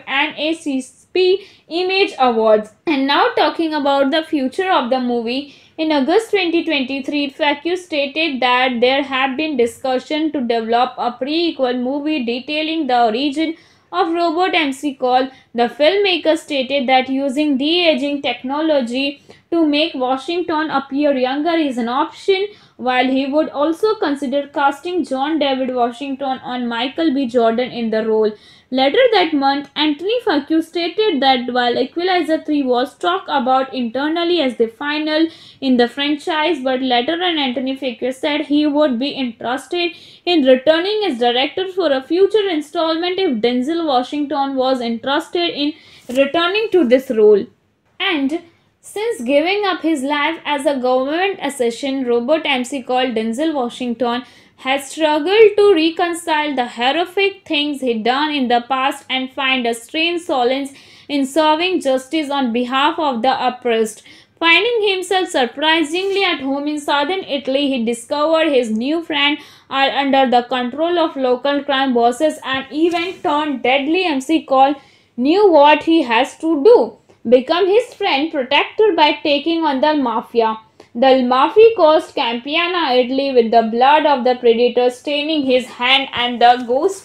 NAACP Image Awards. And now talking about the future of the movie. In August 2023, Facchio stated that there have been discussions to develop a prequel movie detailing the origin of Robot MC Call. The filmmaker stated that using de-aging technology to make Washington appear younger is an option, while he would also consider casting John David Washington and Michael B. Jordan in the role. Later that month, Anthony Facchio stated that while Equalizer 3 was talked about internally as the final in the franchise, but later on Anthony Facchio said he would be interested in returning as director for a future installment if Denzel Washington was interested in returning to this role. And since giving up his life as a government assassin, Robot MC called Denzel Washington has struggled to reconcile the horrific things he'd done in the past and find a strange solace in serving justice on behalf of the oppressed. Finding himself surprisingly at home in southern Italy, he discovered his new friend are under the control of local crime bosses, and even turned deadly MC Call knew what he has to do. Become his friend protector by taking on the mafia. The mafia caused Campania, Italy with the blood of the predator staining his hand, and the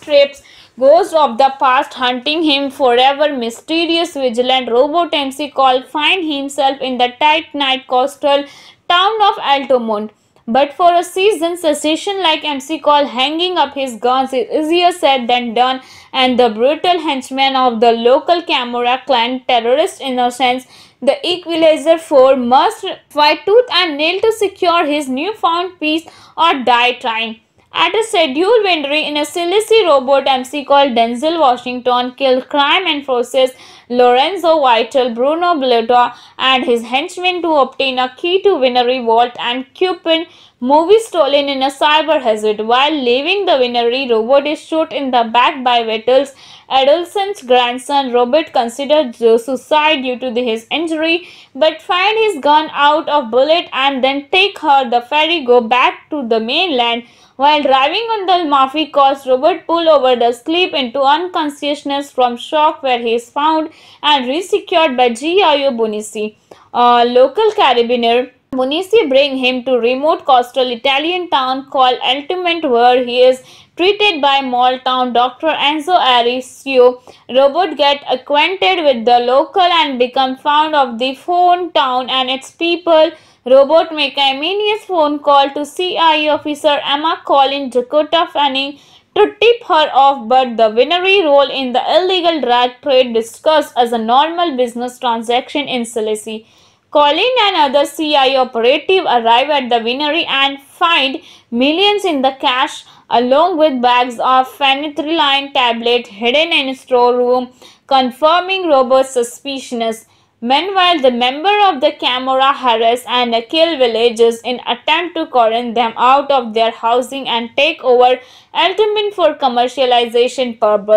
ghost of the past hunting him forever. Mysterious vigilant Robot MC Call find himself in the tight night coastal town of Altamont. But for a seasoned assassin like MC Call, hanging up his guns is easier said than done, and the brutal henchman of the local Camorra clan terrorist innocence, the Equalizer 4 must fight tooth and nail to secure his newfound peace or die trying. At a scheduled vengeance in a silly Robot MC Call, Denzel Washington killed crime enforcers Lorenzo Vital, Bruno Blota, and his henchmen to obtain a key to Winery Vault and coupon movie stolen in a cyber hazard. While leaving the Winery, Robot is shot in the back by Vital's adolescent grandson. Robert considered suicide due to his injury, but find his gun out of bullet and then take her the ferry go back to the mainland. While driving on the Mafia coast, Robert pulled over the sleep into unconsciousness from shock, where he is found and resecured by Gio Bonici, a local carabiner. Bonici bring him to remote coastal Italian town called Altamont, where he is treated by small town Dr. Enzo Arisio. Robert get acquainted with the local and become fond of the phone town and its people. Robot make a immediate phone call to CIA officer Emma Collins Dakota Fanning to tip her off, but the Winery role in the illegal drug trade discussed as a normal business transaction in Sicily. Colin and other CIA operatives arrive at the Winery and find millions in the cash, along with bags of phenytoin tablets hidden in a storeroom, confirming Robert's suspicions. Meanwhile, the member of the Camorra harass and kill villagers in attempt to corner them out of their housing and take over Altamont for commercialization purpose.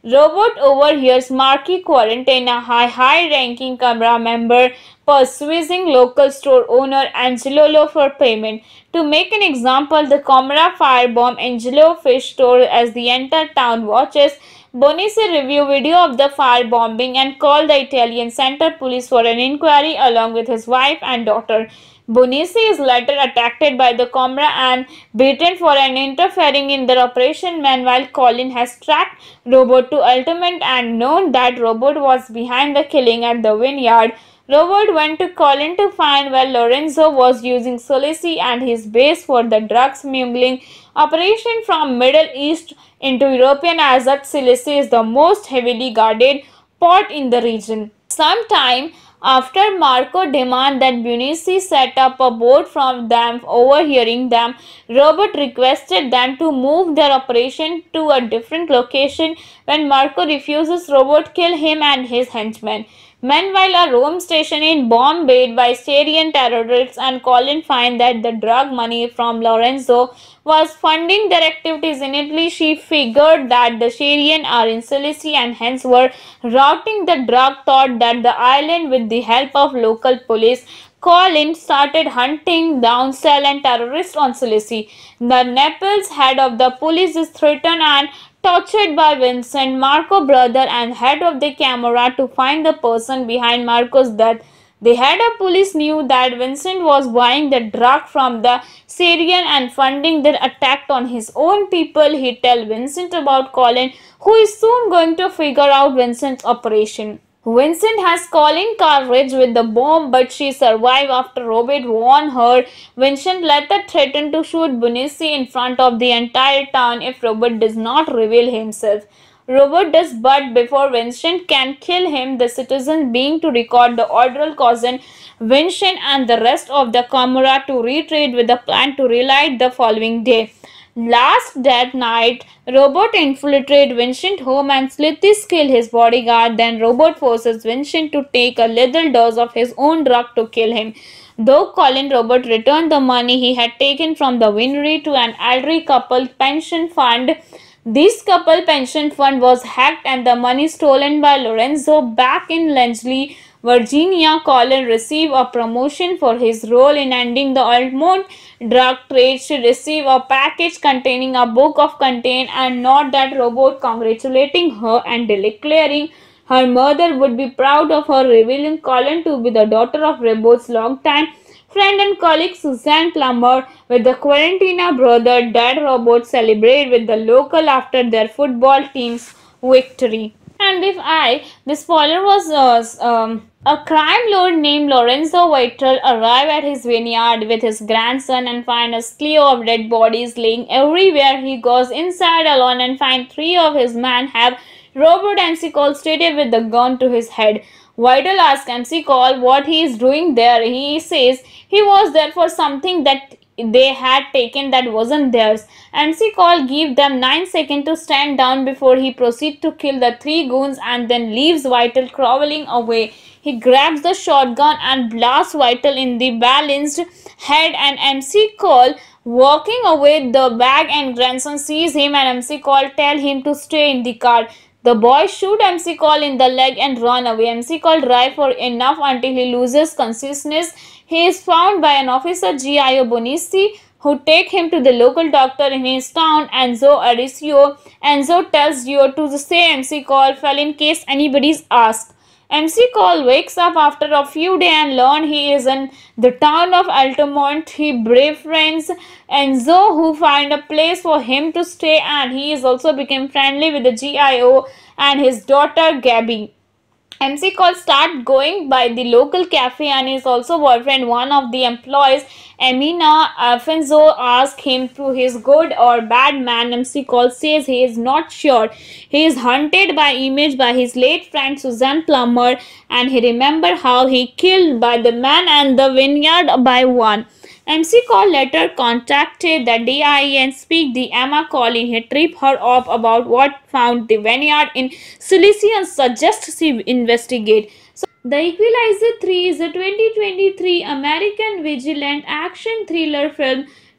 Robot overhears Marky Quarantine, a high-ranking Camera member, persuading local store owner Angelo for payment. To make an example, the Camera firebomb Angelo fish store as the entire town watches. Bonici review video of the firebombing and called the Italian Center police for an inquiry along with his wife and daughter. Bonici is later attacked by the Camera and beaten for an interfering in their operation. Meanwhile, Colin has tracked Robot to Altamont and known that Robot was behind the killing at the vineyard. Robert went to Colin to find where Lorenzo was using Sulisi and his base for the drug smuggling operation from Middle East into European, as that Sulisi is the most heavily guarded port in the region. Sometime after Marco demanded that Bunici set up a boat from them, overhearing them, Robert requested them to move their operation to a different location. When Marco refuses, Robert kills him and his henchmen. Meanwhile, a Rome station is bombed by Syrian terrorists, and Colin finds that the drug money from Lorenzo was funding their activities in Italy. She figured that the Syrians are in Sicily and hence were routing the drug thought that the island with the help of local police. Colin started hunting down cell and terrorists on Sicily. The Naples head of the police is threatened and tortured by Vincent, Marco's brother and head of the Camorra, to find the person behind Marco's death. The head of police knew that Vincent was buying the drug from the Syrian and funding their attack on his own people. He tells Vincent about Colin, who is soon going to figure out Vincent's operation. Vincent has Colin courage with the bomb, but she survived after Robert warned her. Vincent later threatened to shoot Bunici in front of the entire town if Robert does not reveal himself. Robert does, but before Vincent can kill him, the citizens being to record the order causing Vincent and the rest of the Camorra to retreat with a plan to relight the following day. Last that night, Robert infiltrates Vincent's home and Slithis kills his bodyguard. Then Robert forces Vincent to take a little dose of his own drug to kill him. Though Colin, Robert returned the money he had taken from the winery to an elderly couple pension fund. This couple pension fund was hacked and the money stolen by Lorenzo. Back in Langley, Virginia, Colin received a promotion for his role in ending the Altamont drug trade. She received a package containing a book of content and not that Robot congratulating her and declaring her mother would be proud of her, revealing Colin to be the daughter of Robot's longtime friend and colleague Suzanne Plummer. With the Quarantina brother, Dad Robot celebrate with the local after their football team's victory. And the spoiler was a crime lord named Lorenzo Vital arrived at his vineyard with his grandson and find a slew of dead bodies laying everywhere. He goes inside alone and finds three of his men have Robert MC Cole stated with the gun to his head. Vital asks MC Cole what he is doing there. He says he was there for something that they had taken that wasn't theirs. MC Cole gives them 9 seconds to stand down before he proceeds to kill the three goons and then leaves Vital crawling away. He grabs the shotgun and blasts Vital in the balanced head, and MC Cole walking away the bag and grandson sees him and MC Cole tell him to stay in the car. The boy shoot MC Cole in the leg and run away. MC Cole drive for enough until he loses consciousness. He is found by an officer, Gio Bonici, who take him to the local doctor in his town, Enzo Aricio. Enzo tells Gio to say MC Cole fell in case anybody's asked. MC Cole wakes up after a few days and learns he is in the town of Altamont. He befriends Enzo, who find a place for him to stay, and he is also become friendly with the GIO and his daughter Gabby. MC Cole start going by the local cafe and is also boyfriend one of the employees. Emina Alfonso asks him to his good or bad man. MC Cole says he is not sure. He is haunted by image by his late friend Suzanne Plummer, and he remember how he killed by the man and the vineyard by one. MC Cole later contacted the DIE and speak the Emma Colin. He trip her up about what found the vineyard in Sicily and suggests she investigate. So, The Equalizer 3 is a 2023 American vigilant action thriller film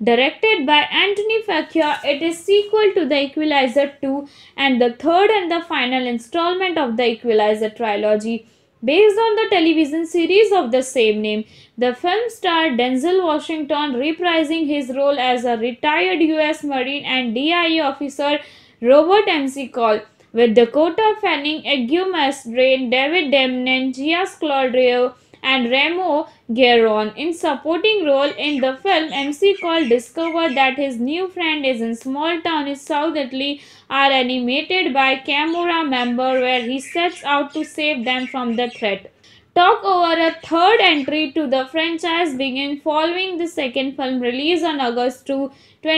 Directed by Anthony Faccia, it is sequel to The Equalizer 2 and the third and the final installment of the Equalizer trilogy. Based on the television series of the same name, the film starred Denzel Washington reprising his role as a retired U.S. Marine and DIA officer Robert McCall, with Dakota Fanning, Edgar Masdrain, David Demnen, Gia Scodelario, and Remo Gueron. In supporting role in the film, McCall discovered that his new friend is in small town in South Italy are animated by Camorra member where he sets out to save them from the threat. Talk over a third entry to the franchise began following the second film release on August 2,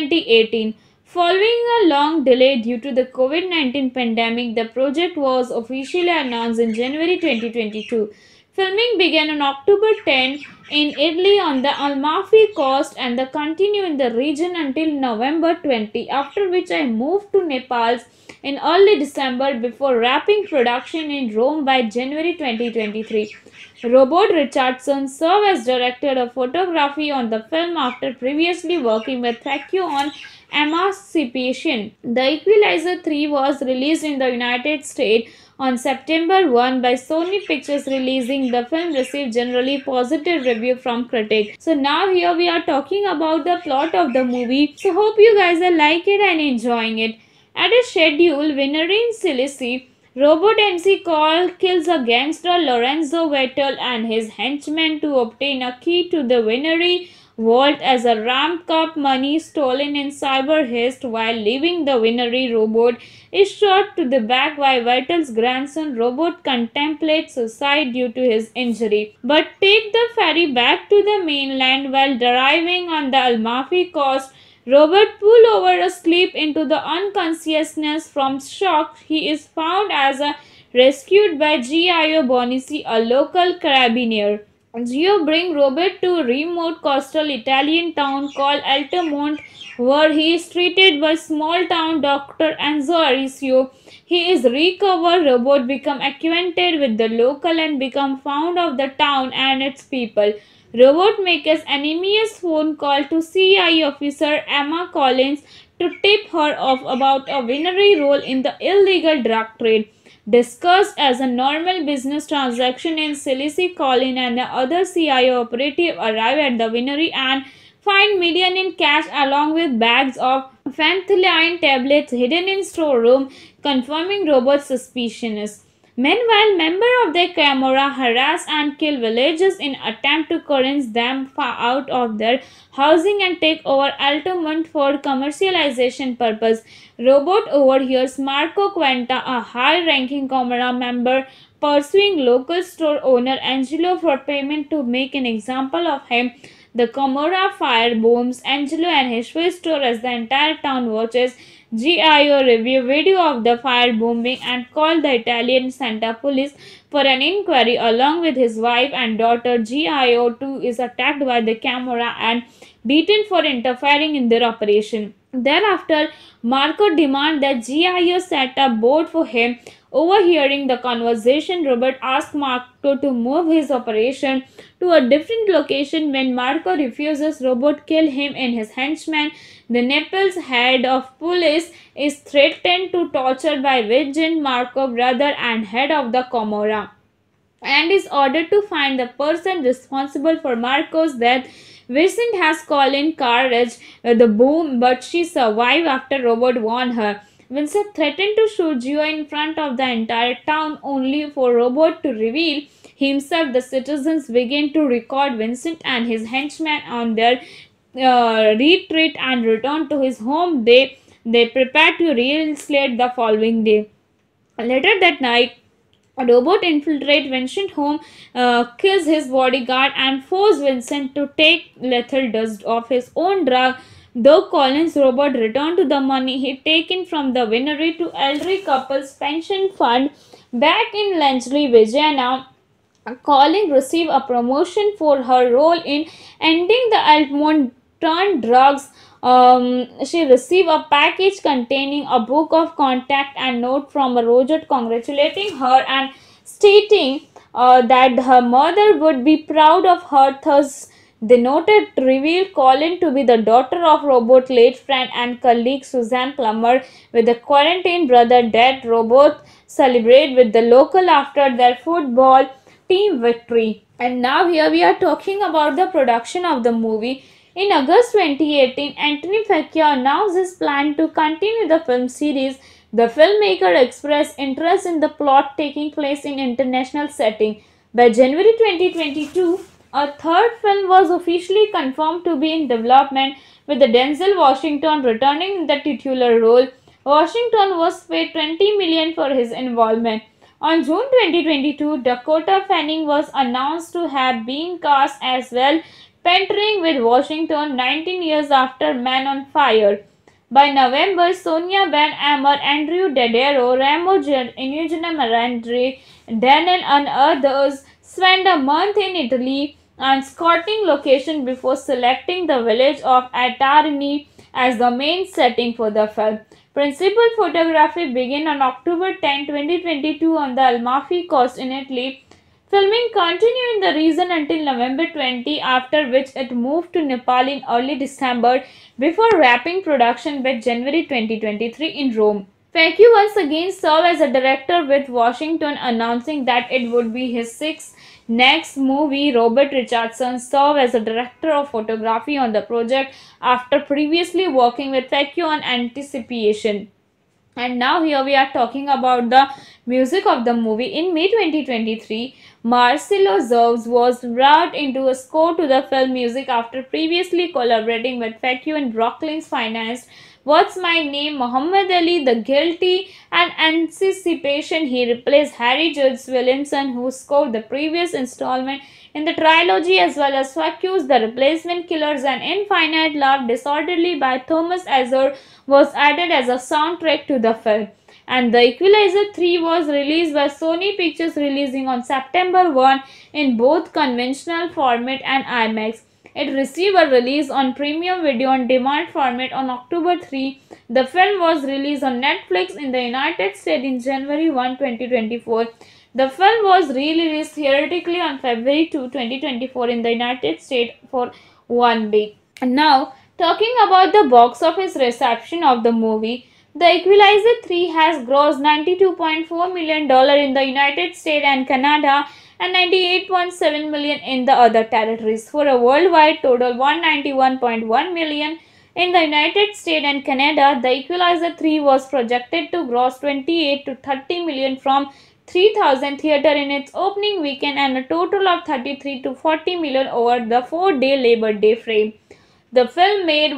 2018. Following a long delay due to the COVID 19 pandemic, the project was officially announced in January 2022. Filming began on October 10 in Italy on the Amalfi Coast and continued in the region until November 20, after which I moved to Nepal in early December before wrapping production in Rome by January 2023. Robert Richardson served as director of photography on the film after previously working with Faccia on Emancipation. The Equalizer 3 was released in the United States on September 1 by Sony Pictures releasing. The film received generally positive review from critics. So now here we are talking about the plot of the movie. So hope you guys are like it and enjoying it. At a scheduled winery in Sicily, Robert McCall kills a gangster Lorenzo Vettel and his henchmen to obtain a key to the winery vault as a ramp up money stolen in cyber haste. While leaving the winery, Robert is shot to the back by Vettel's grandson. Robert contemplates suicide due to his injury, but take the ferry back to the mainland. While arriving on the Amalfi Coast, Robert pulls over asleep into the unconsciousness from shock. He is found as a rescued by Gio Bonici, a local carabinier. Gio brings Robert to a remote coastal Italian town called Altamonte, where he is treated by small town doctor Enzo Aricio. He is recovered. Robert becomes acquainted with the local and becomes fond of the town and its people. Robert makes an anonymous phone call to CIA officer Emma Collins to tip her off about a winery role in the illegal drug trade. Discussed as a normal business transaction in Sicily, Collins and the other CIA operative arrive at the winery and find millions in cash along with bags of phenethylene tablets hidden in storeroom, confirming Robert's suspicions. Meanwhile, members of the Camorra harass and kill villagers in attempt to convince them out of their housing and take over Altamont for commercialization purpose. Robert overhears Marco Quenta, a high-ranking Camorra member, pursuing local store owner Angelo for payment to make an example of him. The Camorra firebombs Angelo and his Swiss store as the entire town watches. Gio review video of the firebombing and called the Italian Santa Police for an inquiry along with his wife and daughter. Gio too is attacked by the Camorra and beaten for interfering in their operation. Thereafter, Marco demands that Gio set up boat for him. Overhearing the conversation, Robert asks Marco to move his operation to a different location. When Marco refuses, Robert kills him and his henchman. The Naples head of police is threatened to torture by Vincent Marco, brother and head of the Camorra, and is ordered to find the person responsible for Marco's death. Vincent has Colin courage with the boom, but she survived after Robert warned her. Vincent threatened to shoot Gio in front of the entire town only for Robert to reveal himself. The citizens begin to record Vincent and his henchmen on their retreat and return to his home. They prepare to reinstate the following day. Later that night, Robert infiltrates Vincent's home, kills his bodyguard, and forces Vincent to take lethal dose of his own drug. Though Collins Robert returned to the money he taken from the winery to elderly couple's pension fund back in Langley, Virginia. Collins received a promotion for her role in ending the Altamont drugs. She received a package containing a book of contact and note from Roger congratulating her and stating that her mother would be proud of her. Thus, They noted revealed Colin to be the daughter of Robert's late friend and colleague Suzanne Plummer, with the quarantine brother dead. Robert celebrate with the local after their football team victory. And now here we are talking about the production of the movie. In August 2018, Anthony Facchio announced his plan to continue the film series. The filmmaker expressed interest in the plot taking place in international setting. By January 2022, a third film was officially confirmed to be in development, with Denzel Washington returning in the titular role. Washington was paid $20 million for his involvement. On June 2022, Dakota Fanning was announced to have been cast as well, partnering with Washington 19 years after Man on Fire. By November, Sonia Ben Amer, Andrew Daddario, Ramo Eugenio Marandre, Daniel and others spent a month in Italy and scouting location before selecting the village of Atarini as the main setting for the film. Principal photography began on October 10, 2022 on the Amalfi Coast in Italy. Filming continued in the region until November 20, after which it moved to Nepal in early December before wrapping production by January 2023 in Rome. Facchio once again served as a director, with Washington announcing that it would be his sixth next movie. Robert Richardson served as a director of photography on the project after previously working with Facchio on Anticipation. And now here we are talking about the music of the movie. In May 2023, Marcelo Zerves was brought into a score to the film music after previously collaborating with Facchio in Brooklyn's Finest, What's My Name, Muhammad Ali, The Guilty, and Anticipation. He replaced Harry Judge Williamson, who scored the previous installment in the trilogy, as well as Facchio's The Replacement Killers and Infinite Love Disorderly by Thomas Azar was added as a soundtrack to the film. And The Equalizer 3 was released by Sony Pictures, releasing on September 1 in both conventional format and IMAX. It received a release on premium video on demand format on October 3. The film was released on Netflix in the United States in January 1, 2024. The film was released theatrically on February 2, 2024 in the United States for 1 week. And now, talking about the box office reception of the movie, The Equalizer 3 has grossed $92.4 million in the United States and Canada and $98.7 million in the other territories, for a worldwide total $191.1 million. In the United States and Canada, The Equalizer 3 was projected to gross $28 to $30 million from 3,000 theater in its opening weekend and a total of $33 to $40 million over the 4-day Labor Day frame. The film made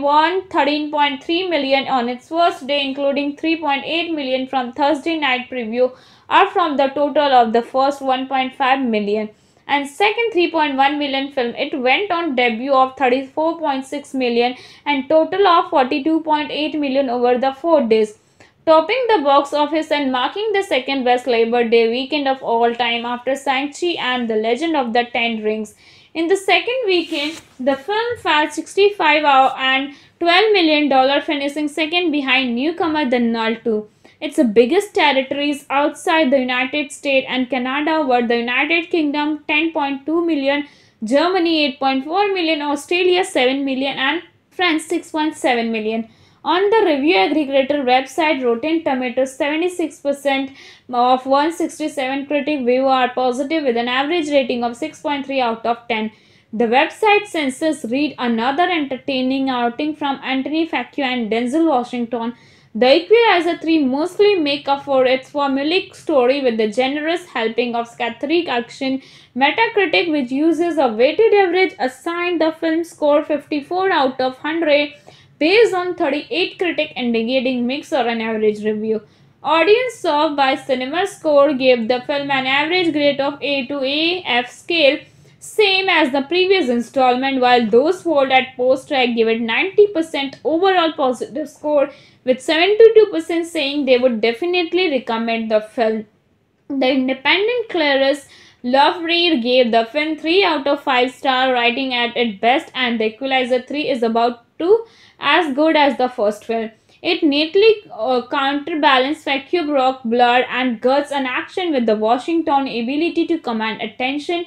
$113.3 million on its first day, including $3.8 million from Thursday night preview, up from the total of the first $1.5 million. And second $3.1 million film, it went on debut of $34.6 million and total of $42.8 million over the 4 days, topping the box office and marking the second best Labor Day weekend of all time after Shang-Chi and The Legend of the Ten Rings. In the second weekend, the film fell 65 and $12 million, finishing second behind newcomer The Null 2. Its biggest territories outside the United States and Canada were the United Kingdom $10.2 million, Germany $8.4 million, Australia $7 million, and France $6.7 million. On the review aggregator website Rotten Tomatoes, 76% of 167 critic reviews are positive, with an average rating of 6.3 out of 10. The website census read another entertaining outing from Anthony Facchio and Denzel Washington. The Equalizer 3 mostly make up for its formulaic story with the generous helping of satiric action. Metacritic, which uses a weighted average, assigned the film score 54 out of 100 based on 38 critics indicating mixed or an average review. Audience served by CinemaScore gave the film an average grade of A to AF scale, same as the previous installment, while those polled at post-track gave it 90% overall positive score, with 72% saying they would definitely recommend the film. The independent Clarice Lovereed gave the film 3 out of 5 stars, writing at its best, and The Equalizer 3 is about as good as the first film. It neatly counterbalanced Facchio Brock, blood and guts and action with the Washington ability to command attention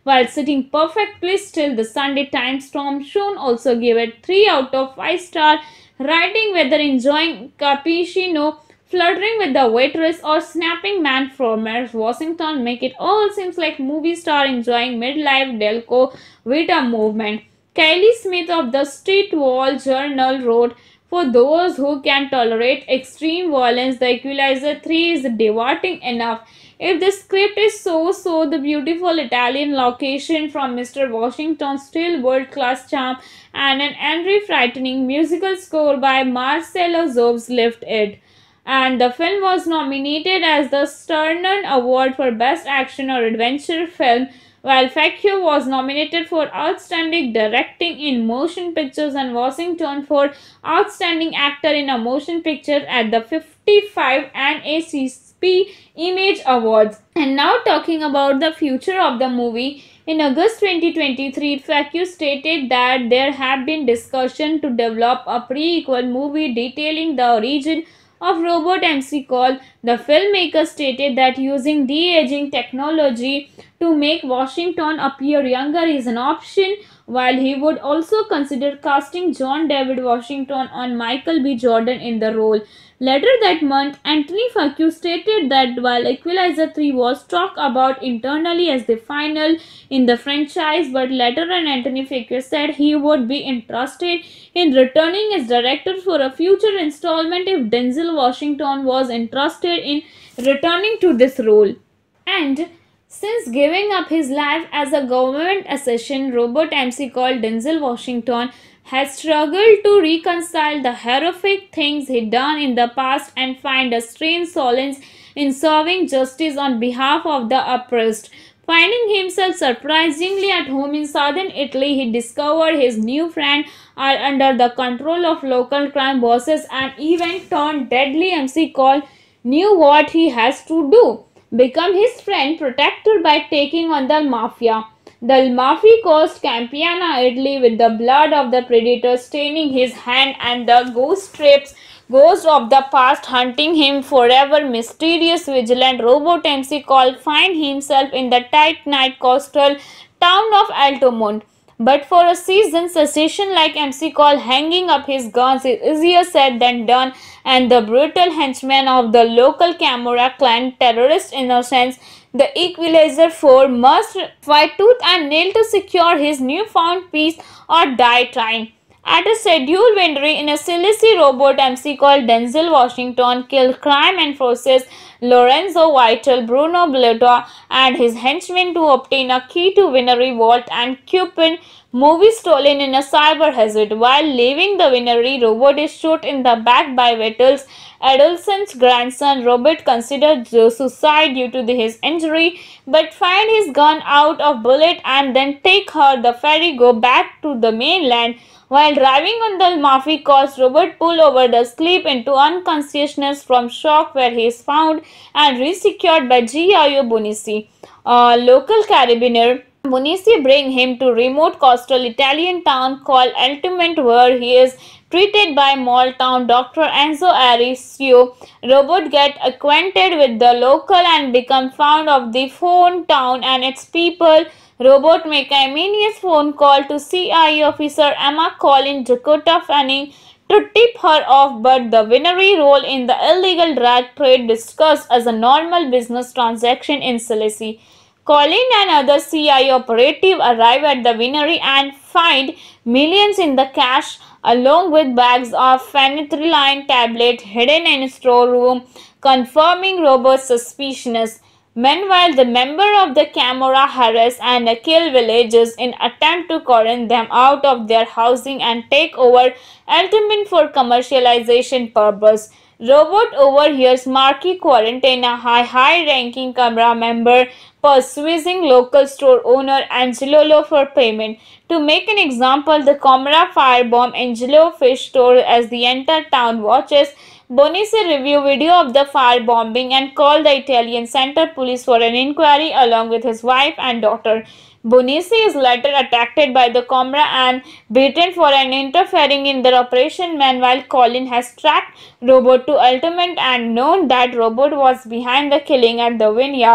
while sitting perfectly still. The Sunday Times Storm Shown also gave it 3 out of 5 stars, writing whether enjoying cappuccino, flirting with the waitress, or snapping man from Washington make it all seems like movie star enjoying midlife Delco Vita movement. Kylie Smith of the Street Wall Journal wrote, for those who can tolerate extreme violence, The Equalizer 3 is devoting enough. If the script is so, the beautiful Italian location from Mr. Washington's still world-class charm and an angry, frightening musical score by Marcelo Zobes lift it. And the film was nominated as the Saturn Award for Best Action or Adventure Film, while Facchio was nominated for Outstanding Directing in Motion Pictures and Washington for Outstanding Actor in a Motion Picture at the 55 NAACP Image Awards. And now talking about the future of the movie. In August 2023, Facchio stated that there have been discussions to develop a prequel movie detailing the origin of Robot MC Call. The filmmaker stated that using de-aging technology to make Washington appear younger is an option, while he would also consider casting John David Washington and Michael B. Jordan in the role. Later that month, Anthony Facchio stated that while Equalizer 3 was talked about internally as the final in the franchise, but later on Anthony Facchio said he would be interested in returning as director for a future installment if Denzel Washington was interested in returning to this role. And since giving up his life as a government assassin, Robot MC called Denzel Washington has struggled to reconcile the horrific things he'd done in the past and find a strange solace in serving justice on behalf of the oppressed. Finding himself surprisingly at home in southern Italy, he discovered his new friend are under the control of local crime bosses, and even turned deadly MC Call knew what he has to do. Become his friend protector by taking on the mafia. The mafia caused Campania, Italy with the blood of the predator staining his hand, and the ghost of the past hunting him forever. Mysterious vigilant Robot MC Call find himself in the tight night coastal town of Altamont. But for a seasoned assassin like MC Call, hanging up his guns is easier said than done, and the brutal henchman of the local Camorra clan terrorist innocence, the Equalizer 4 must fight tooth and nail to secure his newfound peace or die trying. At a scheduled winery in a Sicily, Robot MC called Denzel Washington killed crime enforcers Lorenzo Vital, Bruno Blota, and his henchmen to obtain a key to winery vault and coupon movie stolen in a cyber hazard. While leaving the winery, Robot is shot in the back by Vital's adolescent grandson. Robert considered suicide due to his injury, but find his gun out of bullet and then take her the ferry go back to the mainland. While driving on the Mafia coast, Robert pull over the sleep into unconsciousness from shock, where he is found and resecured by Gio Bonisi, a local carabiner. Bonisi bring him to remote coastal Italian town called Altamont, where he is treated by small town Dr. Enzo Arisio. Robert get acquainted with the local and become fond of the phone town and its people. Robot make a immediate phone call to CIA officer Emma Collin Dakota Fanning to tip her off, but the winery role in the illegal drug trade discussed as a normal business transaction in Sicily. Collin and other CIA operatives arrive at the winery and find millions in the cash, along with bags of phenytoin tablets hidden in a storeroom, confirming Robert's suspicions. Meanwhile, the member of the Camorra harass and kill villagers in attempt to corner them out of their housing and take over Altamont for commercialization purpose. Robot overhears Marky Quarantine, a high-ranking Camorra member, persuading local store owner Angelo for payment. To make an example, the Camorra firebomb Angelo fish store as the entire town watches. Bonisi review video of the firebombing and called the Italian Center Police for an inquiry along with his wife and daughter. Bonisi is later attacked by the Camorra and beaten for interfering in their operation. Meanwhile, Collin has tracked Robot to Altamont and known that Robot was behind the killing at the vineyard.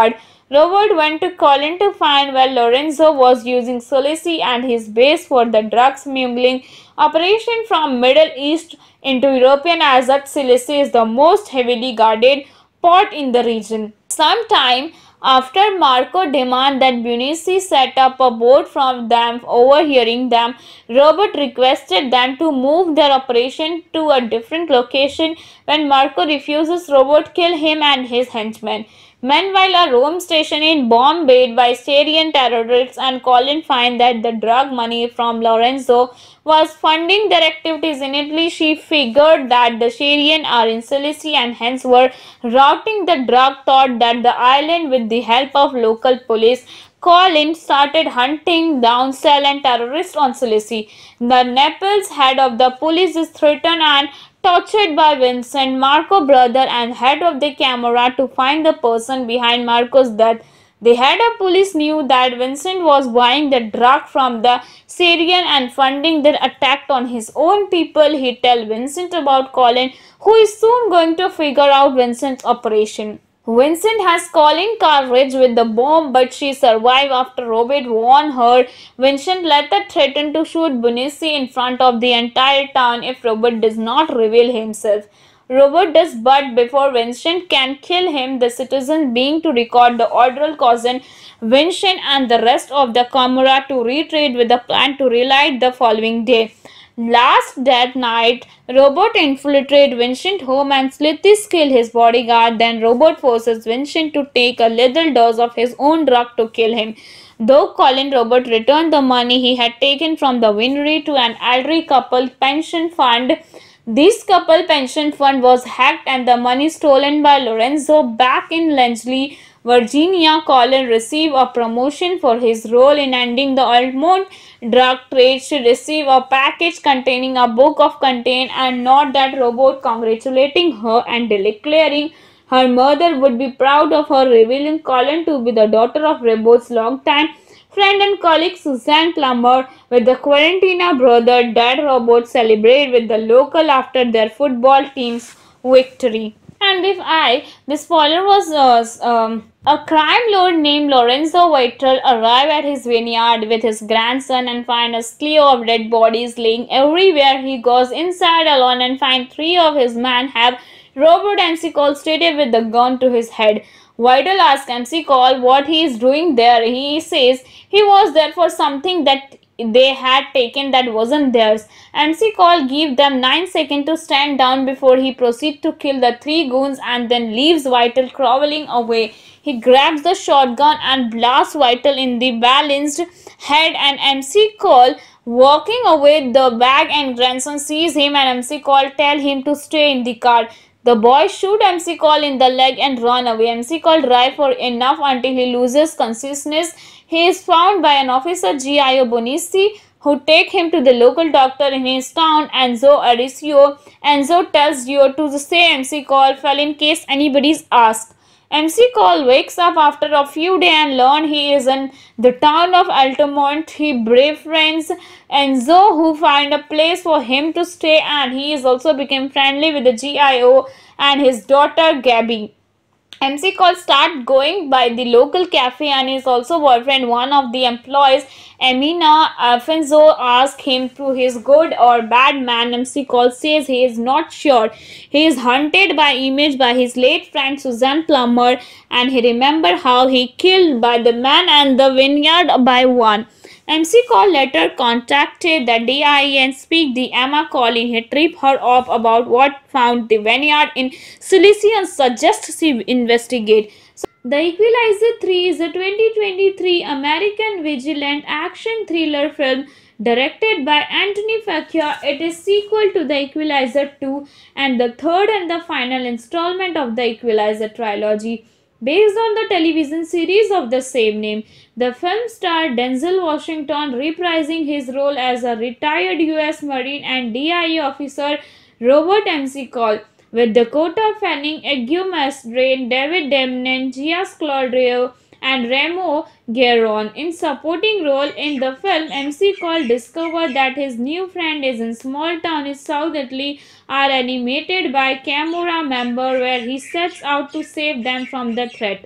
Robert went to Colin to find where Lorenzo was using Sulisi and his base for the drug smuggling operation from Middle East into European, as that Sulisi is the most heavily guarded port in the region. Sometime after Marco demanded that Bunisi set up a boat from them, overhearing them, Robert requested them to move their operation to a different location. When Marco refuses, Robert kills him and his henchmen. Meanwhile, a Rome station is bombed by Syrian terrorists, and Colin finds that the drug money from Lorenzo was funding their activities in Italy. She figured that the Syrian are in Sicily and hence were routing the drug thought that the island with the help of local police. Colin started hunting down cell and terrorists on Sicily. The Naples head of the police is threatened and tortured by Vincent, Marco brother and head of the Camorra to find the person behind Marco's death. The head of police knew that Vincent was buying the drug from the Syrian and funding their attack on his own people. He tells Vincent about Colin, who is soon going to figure out Vincent's operation. Vincent has Colin courage with the bomb, but she survived after Robert warned her. Vincent later threatened to shoot Bunisi in front of the entire town if Robert does not reveal himself. Robert does, but before Vincent can kill him, the citizens being to record the order causing Vincent and the rest of the Camorra to retreat with a plan to relight the following day. Last that night, Robert infiltrates Vincent's home and Slithis kills his bodyguard. Then Robert forces Vincent to take a little dose of his own drug to kill him. Though Colin, Robert returned the money he had taken from the winery to an elderly couple pension fund. This couple pension fund was hacked and the money stolen by Lorenzo. Back in Langley, Virginia, Colin received a promotion for his role in ending the Almond drug trade. She received a package containing a book of content and not that Robert congratulating her and declaring her mother would be proud of her, revealing Colin to be the daughter of Robert's longtime friend and colleague Suzanne Plummer. With the Quarantina brother, Dad Robert celebrated with the local after their football team's victory. And the spoiler was a crime lord named Lorenzo Vital arrived at his vineyard with his grandson and find a slew of dead bodies laying everywhere. He goes inside alone and finds three of his men have Robert MC Cole stated with the gun to his head. Vital asks MC Cole what he is doing there. He says he was there for something that they had taken that wasn't theirs. MC Cole gives them 9 seconds to stand down before he proceeds to kill the three goons and then leaves Vital crawling away. He grabs the shotgun and blasts Vital in the balanced head, and MC Cole walking away the bag and grandson sees him and MC Cole tell him to stay in the car. The boy shoot MC Cole in the leg and run away. MC Cole drives for enough until he loses consciousness. He is found by an officer, Gio Bonisi, who take him to the local doctor in his town, Enzo Aricio. Enzo tells Gio to say MC Cole fell in case anybody's asked. MC Cole wakes up after a few days and learns he is in the town of Altamont. He befriends Enzo, who find a place for him to stay, and he is also become friendly with the GIO and his daughter Gabby. MC Cole start going by the local cafe and is also boyfriend one of the employees. Emina Alfonso asks him to his good or bad man. MC Cole says he is not sure. He is haunted by image by his late friend Suzanne Plummer, and he remember how he killed by the man and the vineyard by one. MC Cole later contacted the DIE and speak the Emma Collin. He trip her off about what found the vineyard in Sicily and suggests she investigate. So, The Equalizer 3 is a 2023 American vigilant action thriller film directed by Anthony Faccia. It is sequel to The Equalizer 2 and the third and the final installment of the Equalizer trilogy. Based on the television series of the same name, the film starred Denzel Washington reprising his role as a retired U.S. Marine and DIA officer Robert MC Cole, with Dakota Fanning, Eggy Masdrain, David Demnen, Gia Sclodrio, and Remo Gueron. In supporting role in the film, MC Cole discovered that his new friend is in small town in South Italy are animated by Camorra member where he sets out to save them from the threat.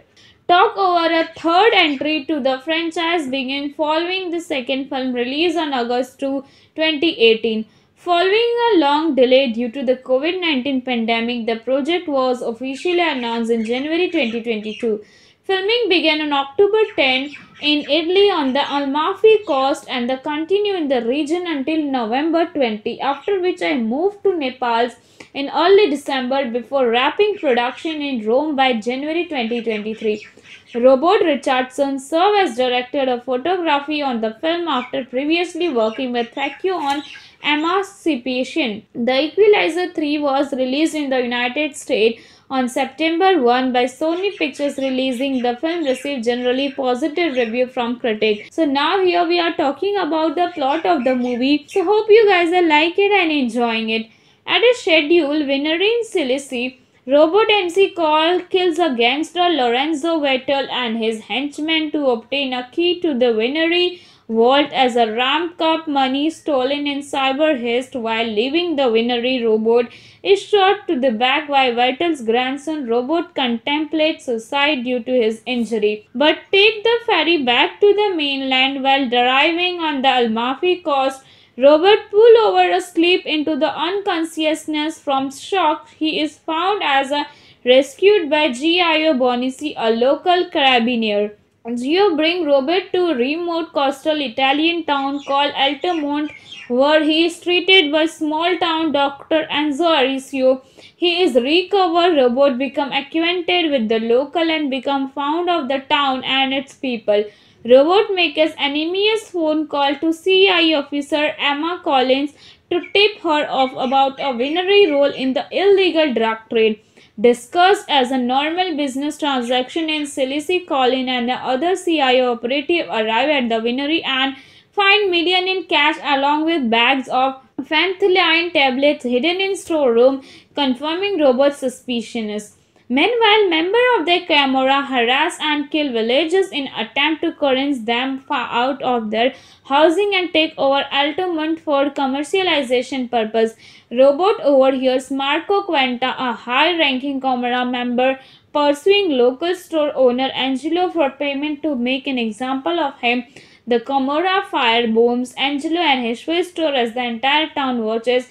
Talk over a third entry to the franchise began following the second film release on August 2, 2018. Following a long delay due to the COVID 19 pandemic, the project was officially announced in January 2022. Filming began on October 10 in Italy on the Amalfi Coast and the continue in the region until November 20, after which I moved to Nepal in early December before wrapping production in Rome by January 2023. Robert Richardson served as director of photography on the film after previously working with Thakio on Emancipation. The Equalizer 3 was released in the United States on September 1 by Sony Pictures releasing. The film received generally positive review from critics. So now here we are talking about the plot of the movie. So hope you guys are like it and enjoying it. At a scheduled winery in Sicily, Robot MC Call kills a gangster Lorenzo Vettel and his henchmen to obtain a key to the winery vault as a ramp up money stolen in cyber heist. While leaving the winery, Robot is shot to the back while Vettel's grandson Robot contemplates suicide due to his injury, but take the ferry back to the mainland. While arriving on the Amalfi Coast, Robert pulled over asleep into the unconsciousness from shock. He is found as a rescued by Gio Bonici, a local carabinier. Gio brings Robert to a remote coastal Italian town called Altamonte, where he is treated by small town doctor Enzo Aricio. He is recovered. Robert become acquainted with the local and become fond of the town and its people. Robert makes an anonymous phone call to CI officer Emma Collins to tip her off about a winery role in the illegal drug trade. Discussed as a normal business transaction in Sicily, Collins and the other CIO operative arrive at the winery and find millions in cash along with bags of phenethylene tablets hidden in storeroom, confirming Robert's suspicions. Meanwhile, members of the Camorra harass and kill villagers in attempt to convince them out of their housing and take over Altamont for commercialization purpose. Robot overhears Marco Cuenta, a high-ranking Camorra member, pursuing local store owner Angelo for payment to make an example of him. The Camorra firebombs Angelo and his Swiss store as the entire town watches.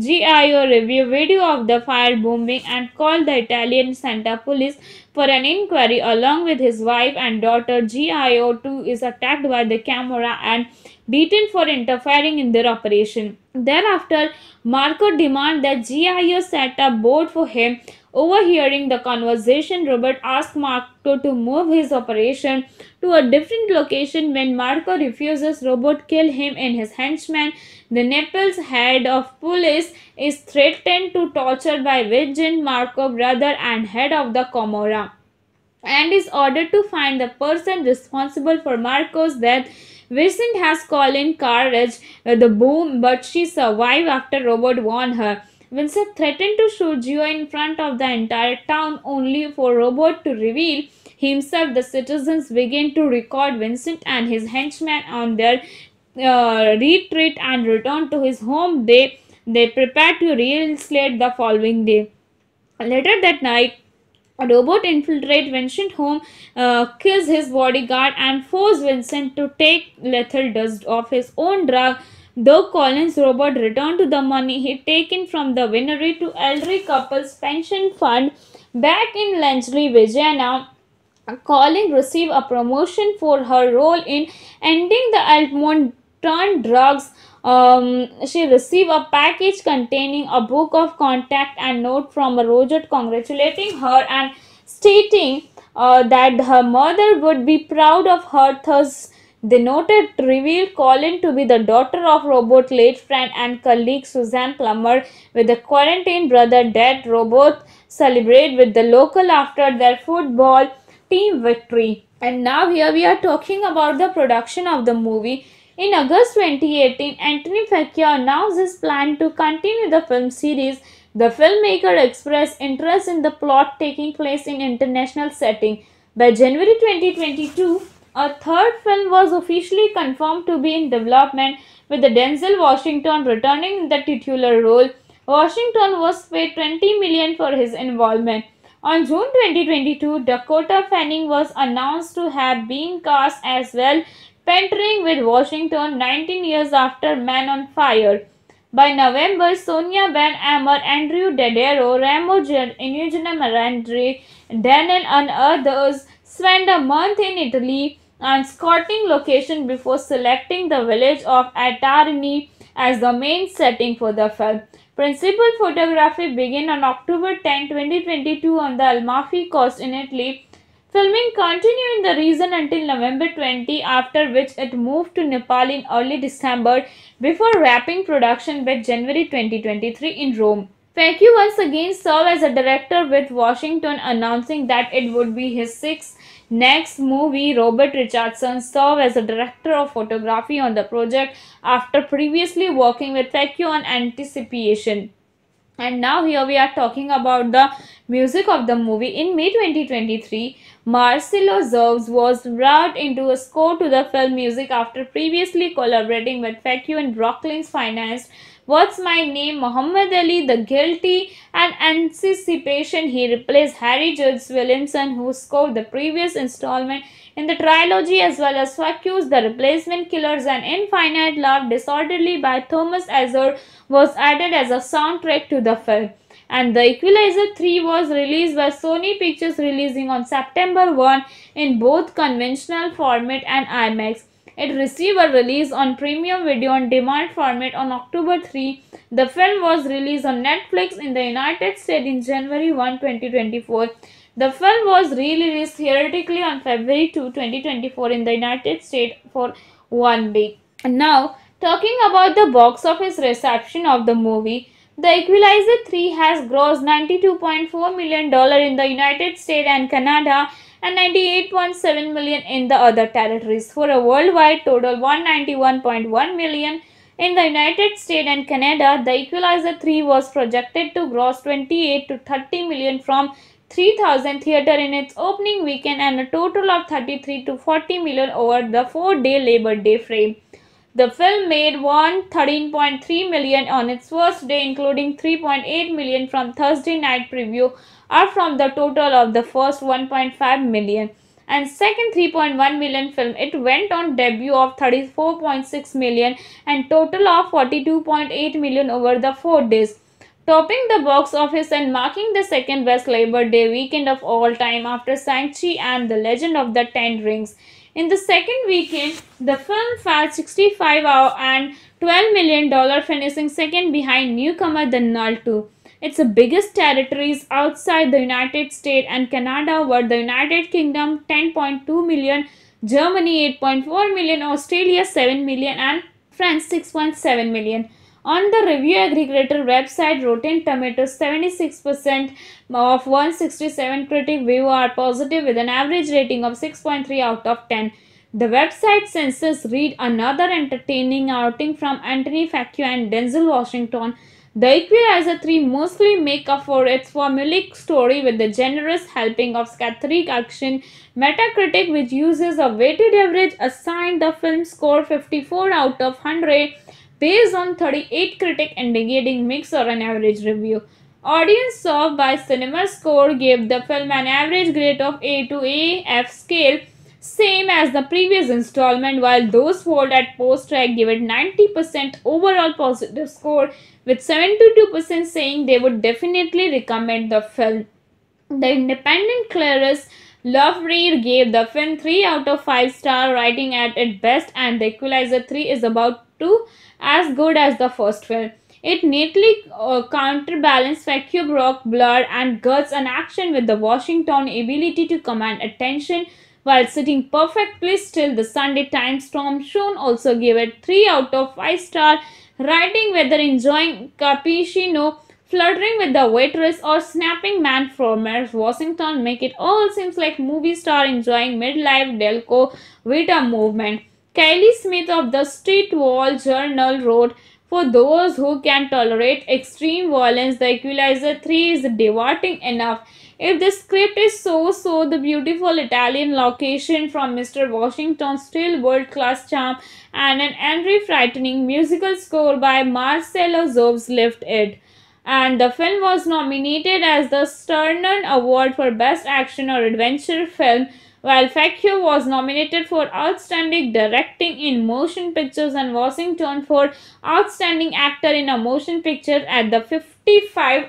GIO review video of the firebombing and called the Italian Santa Police for an inquiry along with his wife and daughter. GIO too is attacked by the Camorra and beaten for interfering in their operation. Thereafter, Marco demands that GIO set up boat for him. Overhearing the conversation, Robert asks Marco to move his operation to a different location. When Marco refuses, Robert kills him and his henchman. The Naples head of police is threatened to torture by Vincent Marco, brother and head of the Camorra, and is ordered to find the person responsible for Marco's death. Vincent has Colin courage with the boom, but she survived after Robert warned her. Vincent threatened to shoot Gio in front of the entire town, only for Robert to reveal himself. The citizens begin to record Vincent and his henchmen on their retreat and return to his home. They prepare to reinstate the following day. Later that night, Robert infiltrates Vincent's home, kills his bodyguard, and forces Vincent to take lethal dose of his own drug. Though Collins Robert returned to the money he taken from the winery to elderly couple's pension fund back in Langley, Virginia. Collins received a promotion for her role in ending the Altamont drugs. She received a package containing a book of contact and note from Roger congratulating her and stating that her mother would be proud of her. Thus, the noted revealed Colin to be the daughter of Robert's late friend and colleague Suzanne Plummer. With the quarantine brother dead, Robert celebrated with the local after their football team victory. And now here we are talking about the production of the movie. In August 2018, Anthony Facchia announced his plan to continue the film series. The filmmaker expressed interest in the plot taking place in international setting. By January 2022, a third film was officially confirmed to be in development, with Denzel Washington returning in the titular role. Washington was paid $20 million for his involvement. On June 2022, Dakota Fanning was announced to have been cast as well, partnering with Washington 19 years after Man on Fire. By November, Sonia Ben Amer, Andrew Daddario, Ramo Eugenio Marandre, Daniel and others spent a month in Italy and scouting location before selecting the village of Atarini as the main setting for the film. Principal photography began on October 10, 2022 on the Amalfi Coast in Italy. Filming continued in the region until November 20, after which it moved to Nepal in early December before wrapping production by January 2023 in Rome. Fekku once again served as a director with Washington, announcing that it would be his sixth next movie. Robert Richardson served as a director of photography on the project after previously working with Fekku on Anticipation. And now here we are talking about the music of the movie. In May 2023, Marcelo Zerves was brought into a score to the film music after previously collaborating with Fekku and Brooklyn's financed What's My Name, Muhammad Ali, The Guilty, and Anticipation. He replaced Harry Judge Williamson, who scored the previous installment in the trilogy, as well as Fekku's The Replacement Killers and Infinite Love. Disorderly by Thomas Azar was added as a soundtrack to the film. And The Equalizer 3 was released by Sony Pictures, releasing on September 1 in both conventional format and IMAX. It received a release on premium video on demand format on October 3. The film was released on Netflix in the United States in January 1, 2024. The film was released theatrically on February 2, 2024 in the United States for 1 week. And now, talking about the box office reception of the movie, The Equalizer 3 has grossed $92.4 million in the United States and Canada and $98.7 million in the other territories, for a worldwide total $191.1 million. In the United States and Canada, The Equalizer 3 was projected to gross $28 to $30 million from 3,000 theater in its opening weekend and a total of $33 to $40 million over the 4-day Labor Day frame. The film made $13.3 million on its first day, including $3.8 million from Thursday night preview, up from the total of the first $1.5 million. And second $3.1 million film, it went on debut of $34.6 million and total of $42.8 million over the 4 days, topping the box office and marking the second best Labor Day weekend of all time after Shang-Chi and The Legend of the Ten Rings. In the second weekend, the film fell 65 and $12 million, finishing second behind newcomer The Null 2. Its biggest territories outside the United States and Canada were the United Kingdom $10.2 million, Germany $8.4 million, Australia $7 million, and France $6.7 million. On the review aggregator website Rotten Tomatoes, 76% of 167 critic reviews are positive with an average rating of 6.3 out of 10. The website census read another entertaining outing from Anthony Fekku and Denzel Washington. The Equalizer 3 mostly make up for its formulaic story with the generous helping of satiric action. Metacritic, which uses a weighted average, assigned the film score 54 out of 100 based on 38 critics indicating mixed or an average review. Audience served by CinemaScore gave the film an average grade of A to AF scale, same as the previous installment, while those polled at post-track gave it 90% overall positive score, with 72% saying they would definitely recommend the film. The independent Clarice Lovereed gave the film 3 out of 5 stars, writing at its best, and The Equalizer 3 is about as good as the first film. It neatly counterbalanced Fekku, Brock, blood and guts and action with the Washington ability to command attention while sitting perfectly still. The Sunday Times Storm Shown also gave it 3 out of 5 stars, writing whether enjoying cappuccino, flirting with the waitress, or snapping man from Washington make it all seems like movie star enjoying midlife Delco Vita movement. Kylie Smith of the Street Wall Journal wrote, "For those who can tolerate extreme violence, The Equalizer 3 is devastating enough. If the script is so, the beautiful Italian location from Mr. Washington's still world-class charm and an angry, frightening musical score by Marcelo Zerves lift it." and the film was nominated as the Saturn Award for Best Action or Adventure Film, while Facchio was nominated for Outstanding Directing in Motion Pictures and Washington for Outstanding Actor in a Motion Picture at the 55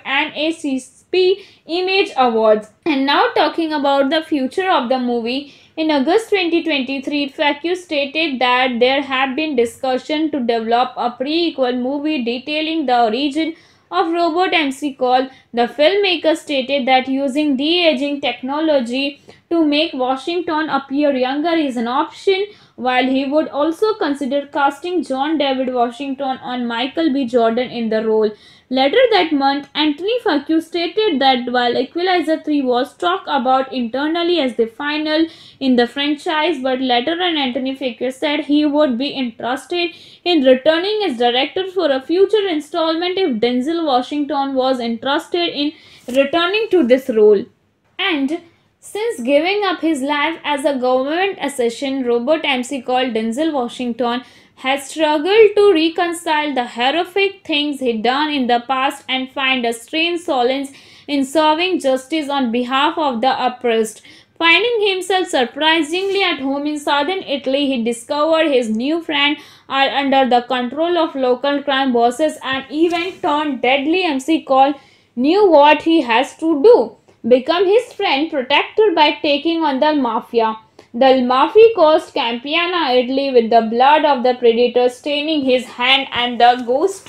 NAACP Image Awards. And now talking about the future of the movie. In August 2023, Facchio stated that there have been discussions to develop a prequel movie detailing the origin of Robot MC Call. The filmmaker stated that using de-aging technology to make Washington appear younger is an option, while he would also consider casting John David Washington and Michael B. Jordan in the role. Later that month, Anthony Facchio stated that while Equalizer 3 was talked about internally as the final in the franchise, but later on Anthony Facchio said he would be interested in returning as director for a future installment if Denzel Washington was interested in returning to this role. And since giving up his life as a government assassin, Robot MC called Denzel Washington has struggled to reconcile the horrific things he'd done in the past and find a strange solace in serving justice on behalf of the oppressed. Finding himself surprisingly at home in southern Italy, he discovered his new friend are under the control of local crime bosses, and even turned deadly MC Call knew what he has to do. Become his friend protector by taking on the mafia. The mafia caused Campania, Italy with the blood of the predator staining his hand, and the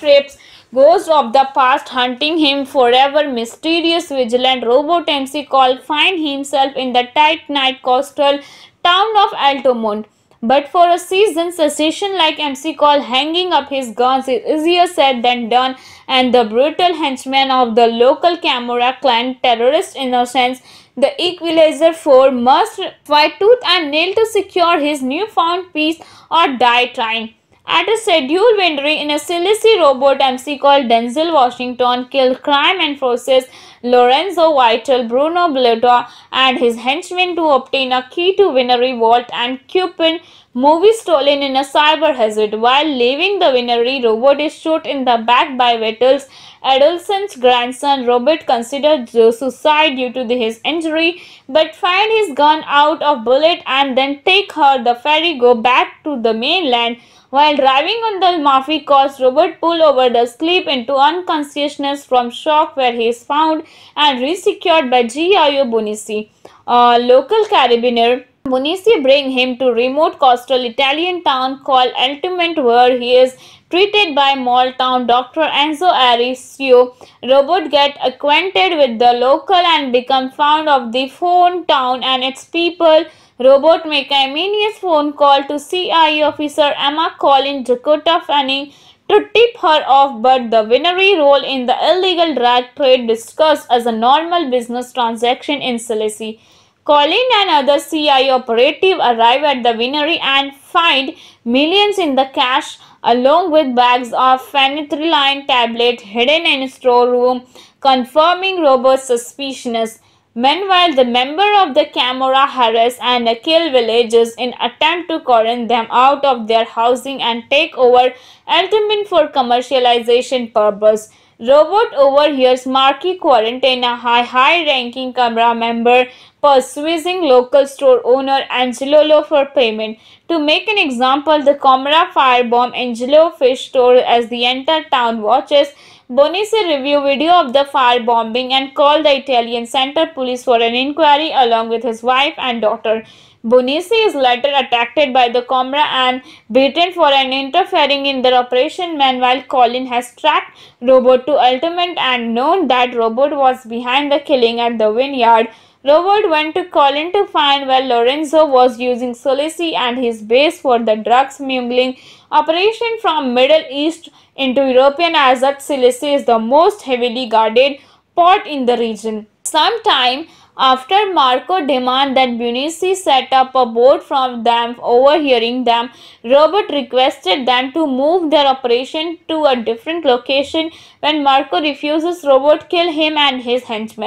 ghost of the past hunting him forever. Mysterious vigilant Robot MC Call find himself in the tight night coastal town of Altamont. But for a seasoned assassin like MC Call, hanging up his guns is easier said than done, and the brutal henchman of the local Camorra clan terrorist innocence, the Equalizer 4 must fight tooth and nail to secure his newfound peace or die trying. At a scheduled winery in a Sicily, Robot MC called Denzel Washington killed crime enforcers Lorenzo Vital, Bruno Blota, and his henchmen to obtain a key to winery vault and coupon movie stolen in a cyber hazard. While leaving the winery, Robot is shot in the back by Vital's adolescent grandson. Robert considered suicide due to his injury, but find his gun out of bullet and then take the ferry go back to the mainland. While driving on the Amalfi Coast, Robert pulled over the sleep into unconsciousness from shock, where he is found and resecured by Gio Bonici, a local carabiner. Bonici bring him to remote coastal Italian town called Altamont, where he is treated by small town Dr. Enzo Arisio. Robert get acquainted with the local and become fond of the phone town and its people. Robert make a immediate phone call to CIA officer Emma Collin Dakota Fanning to tip her off, but the winery role in the illegal drug trade discussed as a normal business transaction in Sicily. Collin and other CIA operatives arrive at the winery and find millions in the cash along with bags of phenytoin tablets hidden in a storeroom, confirming Robert's suspicions. Meanwhile, the member of the Camorra harass and kill villagers in attempt to corner them out of their housing and take over Altamont for commercialization purpose. Robert overhears Marquis Quarantine, a high-ranking Camorra member, persuading local store owner Angelo for payment. To make an example, the Camorra firebomb Angelo fish store as the entire town watches. Bonici review video of the firebombing and called the Italian Center Police for an inquiry along with his wife and daughter. Bonici is later attacked by the Camorra and beaten for interfering in their operation. Meanwhile, Collin has tracked Robert to Altamont and known that Robert was behind the killing at the vineyard. Robert went to Collin to find where Lorenzo was using Sicily and his base for the drug smuggling operation from Middle East into European, as that Sicily is the most heavily guarded port in the region. Sometime after Marco demanded that Bonici set up a boat from them, overhearing them, Robert requested them to move their operation to a different location. When Marco refuses, Robert kills him and his henchmen.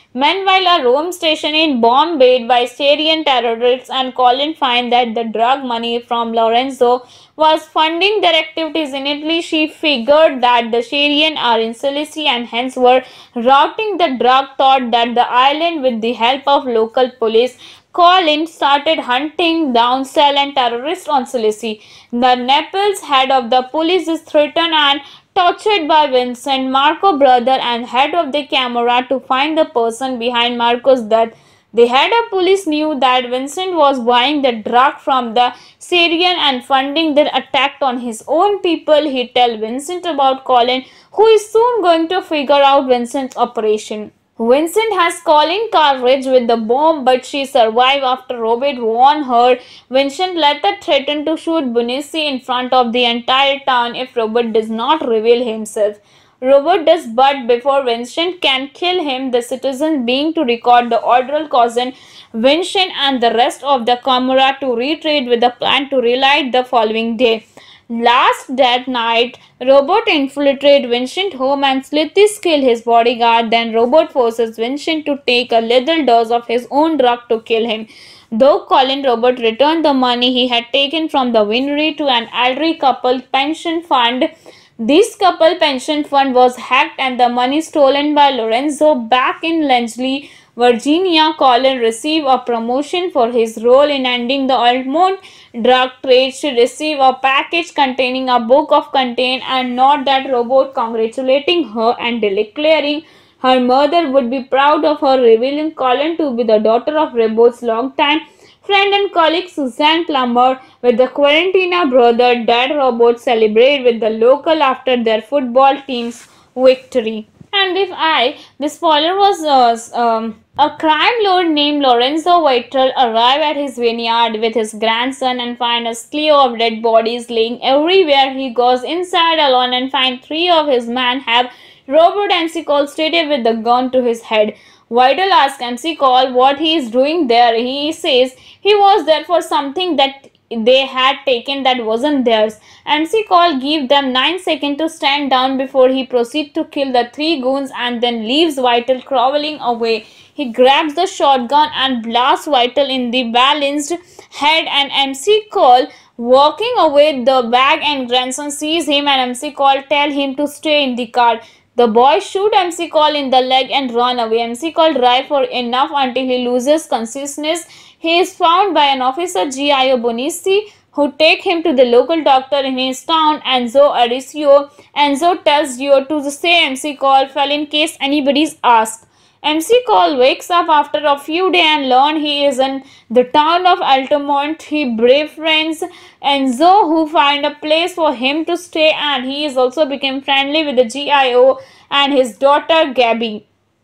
Meanwhile, a Rome station is bombed by Syrian terrorists, and Colin finds that the drug money from Lorenzo was funding their activities in Italy. She figured that the Syrians are in Sicily and hence were routing the drug thought that the island with the help of local police. Colin started hunting down cell and terrorists on Sicily. The Naples head of the police is threatened and tortured by Vincent, Marco's brother and head of the camera, to find the person behind Marco's death. The head of police knew that Vincent was buying the drug from the Syrian and funding their attack on his own people. He tells Vincent about Colin, who is soon going to figure out Vincent's operation. Vincent has Colin courage with the bomb, but she survived after Robert warned her. Vincent later threatened to shoot Bunici in front of the entire town if Robert does not reveal himself. Robert does, but before Vincent can kill him, the citizens being to record the ordeal causes Vincent and the rest of the Camorra to retreat with a plan to relight the following day. Last that night, Robert infiltrates Vincent's home and slowly kills his bodyguard. Then Robert forces Vincent to take a little dose of his own drug to kill him. Though Colin, Robert returned the money he had taken from the winery to an elderly couple pension fund. This couple pension fund was hacked and the money stolen by Lorenzo. Back in Langley, Virginia, Colin received a promotion for his role in ending the Almond drug trade. She received a package containing a book of content and not that Robert congratulating her and declaring her mother would be proud of her, revealing Colin to be the daughter of Robert's longtime friend and colleague Suzanne Plummer. With the Quarantina brother, Dad Robert celebrate with the local after their football team's victory. And the spoiler was a crime lord named Lorenzo Vital arrived at his vineyard with his grandson and find a slew of dead bodies laying everywhere. He goes inside alone and finds three of his men have Robert MC Cole stated with the gun to his head. Vital asks MC Cole what he is doing there. He says he was there for something that they had taken that wasn't theirs. MC Cole gives them 9 seconds to stand down before he proceeds to kill the three goons and then leaves Vital crawling away. He grabs the shotgun and blasts Vital in the balanced head, and MC Cole walking away the bag and grandson sees him and MC Cole tell him to stay in the car. The boy shoot MC Cole in the leg and run away. MC Cole drive for enough until he loses consciousness. He is found by an officer, Gio Bonici, who take him to the local doctor in his town, Enzo Aricio. Enzo tells Gio to say MC Cole fell in case anybody's asked. MC Cole wakes up after a few days and learns he is in the town of Altamont. He befriends Enzo, who find a place for him to stay, and he is also become friendly with the GIO and his daughter Gabby.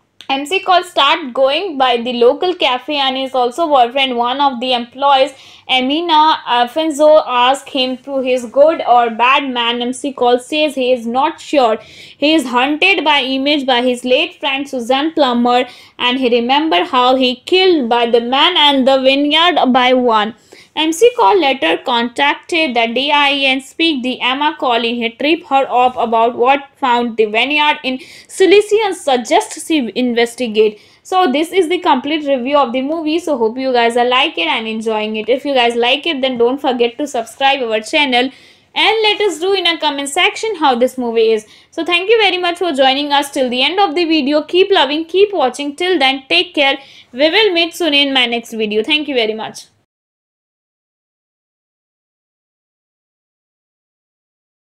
MC Cole start going by the local cafe and is also boyfriend one of the employees. Emina Alfonso asks him to his good or bad man. MC Cole says he is not sure. He is haunted by image by his late friend Suzanne Plummer, and he remember how he killed by the man and the vineyard by one. MC Cole later contacted the DIA and speak the Emma Colin. He trip her off about what found the vineyard in Sicily and suggests she investigate. So this is the complete review of the movie. So hope you guys are like it and enjoying it. If you guys like it, then don't forget to subscribe our channel and let us do in a comment section how this movie is. So thank you very much for joining us till the end of the video. Keep loving, keep watching. Till then, take care. We will meet soon in my next video. Thank you very much.